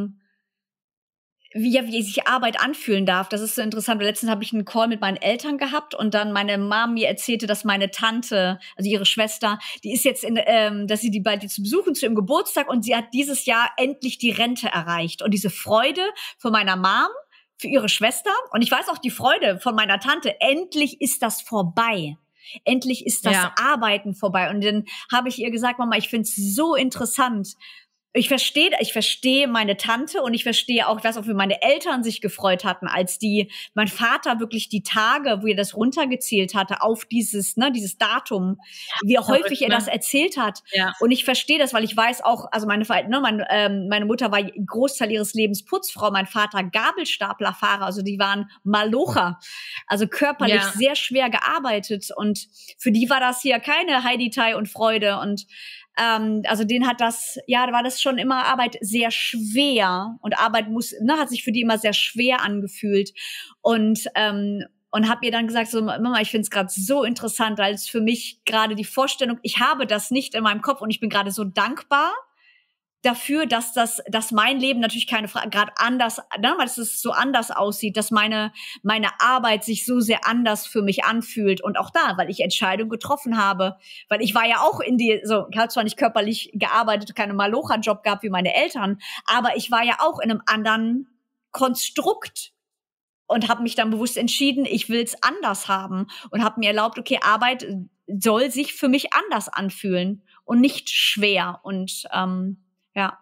wie sich Arbeit anfühlen darf. Das ist so interessant. Letztens habe ich einen Call mit meinen Eltern gehabt und dann meine Mom mir erzählte, dass meine Tante, also ihre Schwester, die ist jetzt dass sie die bald zu besuchen zu ihrem Geburtstag und sie hat dieses Jahr endlich die Rente erreicht. Und diese Freude von meiner Mom für ihre Schwester und ich weiß auch die Freude von meiner Tante, endlich ist das vorbei. Endlich ist das Arbeiten vorbei. Und dann habe ich ihr gesagt, Mama, ich finde es so interessant. Ich verstehe meine Tante und ich verstehe auch, ich weiß auch, wie meine Eltern sich gefreut hatten, als mein Vater wirklich die Tage, wo er das runtergezählt hatte auf dieses Datum, wie häufig er das erzählt hat. Ja. Und ich verstehe das, weil ich weiß auch, also meine Mutter war Großteil ihres Lebens Putzfrau, mein Vater Gabelstaplerfahrer, also die waren Malocher, also körperlich sehr schwer gearbeitet und für die war das hier keine Heidi-Tai und Freude und also denen da war das schon immer Arbeit sehr schwer und Arbeit hat sich für die immer sehr schwer angefühlt und habe ihr dann gesagt, so Mama, ich finde es gerade so interessant, weil es für mich gerade die Vorstellung, ich habe das nicht in meinem Kopf und ich bin gerade so dankbar dafür, dass mein Leben natürlich keine Frage, gerade anders, weil es so anders aussieht, dass meine Arbeit sich so sehr anders für mich anfühlt und auch da, weil ich Entscheidungen getroffen habe, weil ich war ja auch ich habe zwar nicht körperlich gearbeitet, keine Malocha-Job gehabt wie meine Eltern, aber ich war ja auch in einem anderen Konstrukt und habe mich dann bewusst entschieden, ich will es anders haben und habe mir erlaubt, okay, Arbeit soll sich für mich anders anfühlen und nicht schwer und ja.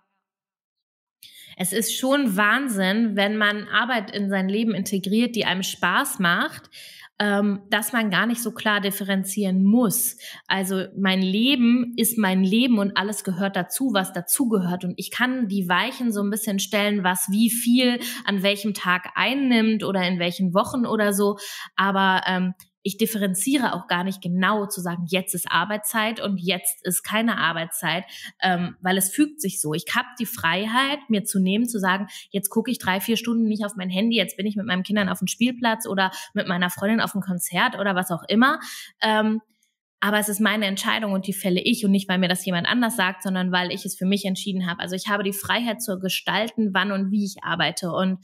Es ist schon Wahnsinn, wenn man Arbeit in sein Leben integriert, die einem Spaß macht, dass man gar nicht so klar differenzieren muss. Also mein Leben ist mein Leben und alles gehört dazu, was dazugehört. Und ich kann die Weichen so ein bisschen stellen, was wie viel an welchem Tag einnimmt oder in welchen Wochen oder so. Aber ich differenziere auch gar nicht genau zu sagen, jetzt ist Arbeitszeit und jetzt ist keine Arbeitszeit, weil es fügt sich so. Ich habe die Freiheit, mir zu nehmen, zu sagen, jetzt gucke ich 3-4 Stunden nicht auf mein Handy, jetzt bin ich mit meinen Kindern auf dem Spielplatz oder mit meiner Freundin auf dem Konzert oder was auch immer. aber es ist meine Entscheidung und die fälle ich und nicht, weil mir das jemand anders sagt, sondern weil ich es für mich entschieden habe. Also ich habe die Freiheit zu gestalten, wann und wie ich arbeite. Und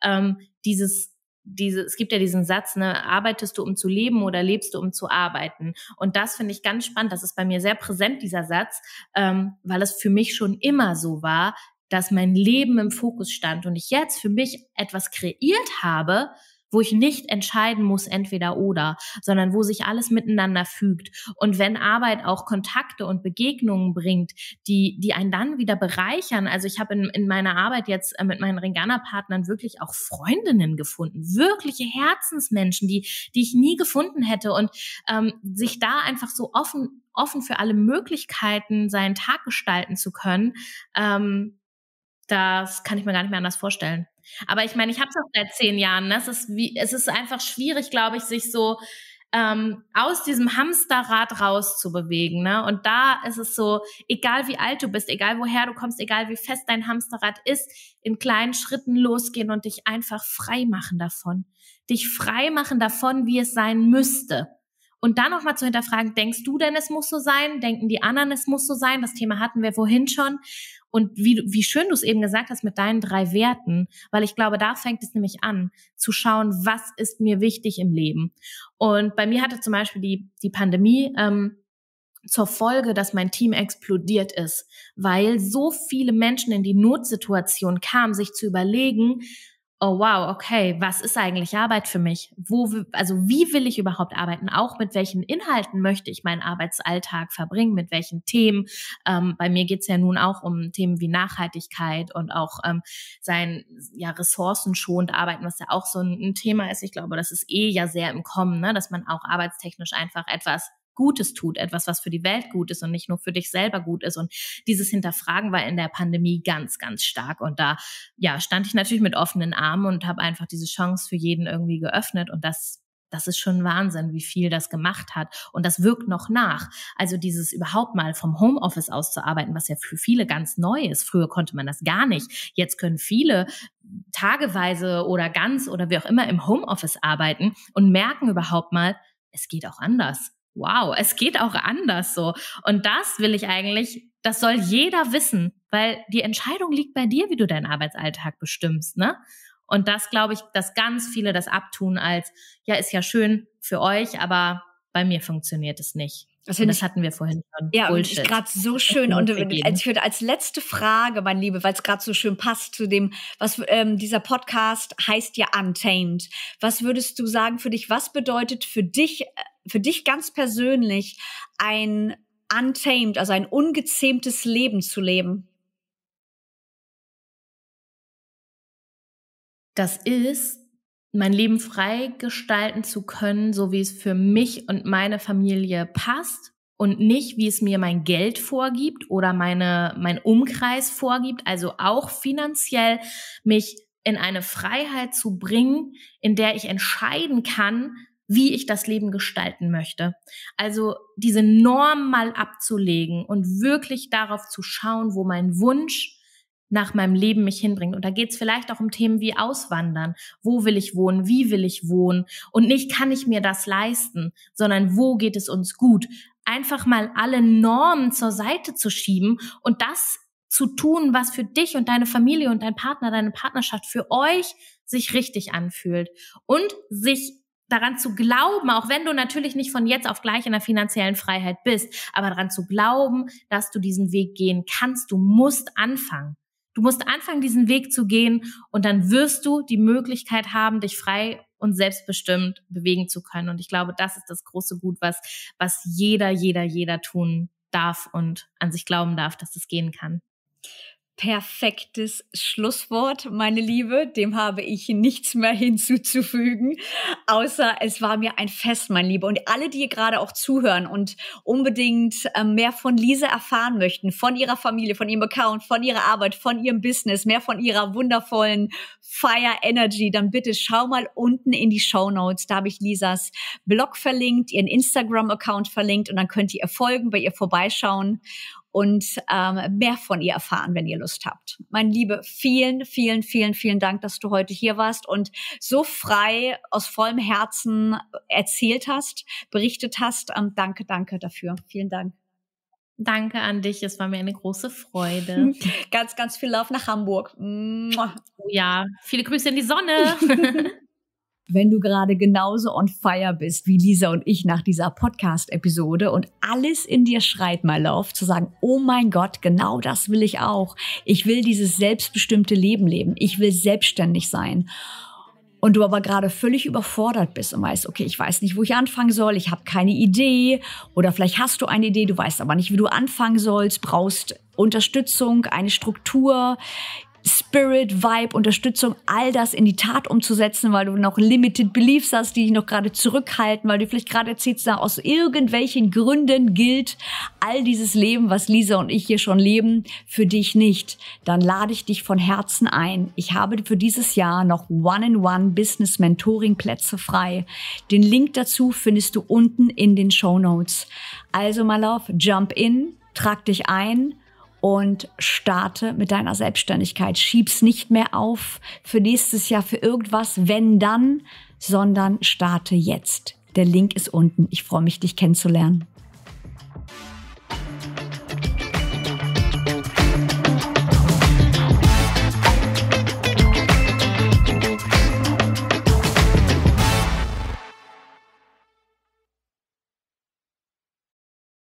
es gibt ja diesen Satz, ne, arbeitest du, um zu leben oder lebst du, um zu arbeiten? Und das finde ich ganz spannend. Das ist bei mir sehr präsent, dieser Satz, weil es für mich schon immer so war, dass mein Leben im Fokus stand und ich jetzt für mich etwas kreiert habe, wo ich nicht entscheiden muss, entweder oder, sondern wo sich alles miteinander fügt. Und wenn Arbeit auch Kontakte und Begegnungen bringt, die einen dann wieder bereichern. Also ich habe in meiner Arbeit jetzt mit meinen Ringana-Partnern wirklich auch Freundinnen gefunden, wirkliche Herzensmenschen, die ich nie gefunden hätte. Und sich da einfach so offen für alle Möglichkeiten seinen Tag gestalten zu können, das kann ich mir gar nicht mehr anders vorstellen. Aber ich meine, ich habe es auch seit 10 Jahren. Ne? Es ist einfach schwierig, glaube ich, sich so aus diesem Hamsterrad rauszubewegen. Ne? Und da ist es so, egal wie alt du bist, egal woher du kommst, egal wie fest dein Hamsterrad ist, in kleinen Schritten losgehen und dich einfach frei machen davon. Dich frei machen davon, wie es sein müsste. Und dann nochmal zu hinterfragen, denkst du denn, es muss so sein? Denken die anderen, es muss so sein? Das Thema hatten wir vorhin schon. Und wie schön du es eben gesagt hast mit deinen 3 Werten, weil ich glaube, da fängt es nämlich an, zu schauen, was ist mir wichtig im Leben. Und bei mir hatte zum Beispiel die Pandemie zur Folge, dass mein Team explodiert ist, weil so viele Menschen in die Notsituation kamen, sich zu überlegen, oh wow, okay, was ist eigentlich Arbeit für mich? Wie will ich überhaupt arbeiten? Auch mit welchen Inhalten möchte ich meinen Arbeitsalltag verbringen? Mit welchen Themen? Bei mir geht's ja nun auch um Themen wie Nachhaltigkeit und auch ressourcenschonend arbeiten, was ja auch so ein Thema ist. Ich glaube, das ist ja sehr im Kommen, ne? Dass man auch arbeitstechnisch einfach etwas Gutes tut, etwas, was für die Welt gut ist und nicht nur für dich selber gut ist. Und dieses Hinterfragen war in der Pandemie ganz, ganz stark. Und da stand ich natürlich mit offenen Armen und habe einfach diese Chance für jeden irgendwie geöffnet. Und das ist schon Wahnsinn, wie viel das gemacht hat. Und das wirkt noch nach. Also dieses überhaupt mal vom Homeoffice aus zu arbeiten, was ja für viele ganz neu ist. Früher konnte man das gar nicht. Jetzt können viele tageweise oder ganz oder wie auch immer im Homeoffice arbeiten und merken überhaupt mal, es geht auch anders. Wow, es geht auch anders so. Und das das soll jeder wissen, weil die Entscheidung liegt bei dir, wie du deinen Arbeitsalltag bestimmst, ne? Und das glaube ich, dass ganz viele das abtun als, ja, ist ja schön für euch, aber bei mir funktioniert es nicht. Das hatten wir vorhin schon. Ja, Bullshit. Und gerade so schön. Und als letzte Frage, mein Liebe, weil es gerade so schön passt zu dem, was dieser Podcast heißt ja Untamed. Was würdest du sagen für dich? Was bedeutet für dich ganz persönlich ein Untamed, also ein ungezähmtes Leben zu leben? Das ist, mein Leben frei gestalten zu können, so wie es für mich und meine Familie passt und nicht, wie es mir mein Geld vorgibt oder mein Umkreis vorgibt, also auch finanziell mich in eine Freiheit zu bringen, in der ich entscheiden kann, wie ich das Leben gestalten möchte. Also diese Norm mal abzulegen und wirklich darauf zu schauen, wo mein Wunsch nach meinem Leben mich hinbringt. Und da geht es vielleicht auch um Themen wie Auswandern. Wo will ich wohnen? Wie will ich wohnen? Und nicht, kann ich mir das leisten, sondern wo geht es uns gut? Einfach mal alle Normen zur Seite zu schieben und das zu tun, was für dich und deine Familie und dein Partner, deine Partnerschaft für euch sich richtig anfühlt. Und sich daran zu glauben, auch wenn du natürlich nicht von jetzt auf gleich in der finanziellen Freiheit bist, aber daran zu glauben, dass du diesen Weg gehen kannst. Du musst anfangen. Du musst anfangen, diesen Weg zu gehen und dann wirst du die Möglichkeit haben, dich frei und selbstbestimmt bewegen zu können. Und ich glaube, das ist das große Gut, was jeder tun darf und an sich glauben darf, dass es gehen kann. Perfektes Schlusswort, meine Liebe. Dem habe ich nichts mehr hinzuzufügen, außer es war mir ein Fest, mein Lieber. Und alle, die gerade auch zuhören und unbedingt mehr von Lisa erfahren möchten, von ihrer Familie, von ihrem Account, von ihrer Arbeit, von ihrem Business, mehr von ihrer wundervollen Fire Energy, dann bitte schau mal unten in die Shownotes. Da habe ich Lisas Blog verlinkt, ihren Instagram-Account verlinkt und dann könnt ihr folgen, bei ihr vorbeischauen. und mehr von ihr erfahren, wenn ihr Lust habt. Meine Liebe, vielen, vielen, vielen, vielen Dank, dass du heute hier warst und so frei aus vollem Herzen erzählt hast, berichtet hast. Danke, danke dafür. Vielen Dank. Danke an dich, es war mir eine große Freude. Ganz, ganz viel Love nach Hamburg. Ja, viele Grüße in die Sonne. Wenn du gerade genauso on fire bist wie Lisa und ich nach dieser Podcast-Episode und alles in dir schreit, my love, zu sagen, oh mein Gott, genau das will ich auch. Ich will dieses selbstbestimmte Leben leben. Ich will selbstständig sein. Und du aber gerade völlig überfordert bist und weißt, okay, ich weiß nicht, wo ich anfangen soll, ich habe keine Idee oder vielleicht hast du eine Idee, du weißt aber nicht, wie du anfangen sollst, brauchst Unterstützung, eine Struktur, Spirit, Vibe, Unterstützung, all das in die Tat umzusetzen, weil du noch limited beliefs hast, die dich noch gerade zurückhalten, weil du vielleicht gerade erzählst, aus irgendwelchen Gründen gilt all dieses Leben, was Lisa und ich hier schon leben, für dich nicht. Dann lade ich dich von Herzen ein. Ich habe für dieses Jahr noch One-in-One Business Mentoring Plätze frei. Den Link dazu findest du unten in den Shownotes. Also my love, jump in, trag dich ein und starte mit deiner Selbstständigkeit. Schieb's nicht mehr auf für nächstes Jahr, für irgendwas, wenn dann, sondern starte jetzt. Der Link ist unten. Ich freue mich, dich kennenzulernen.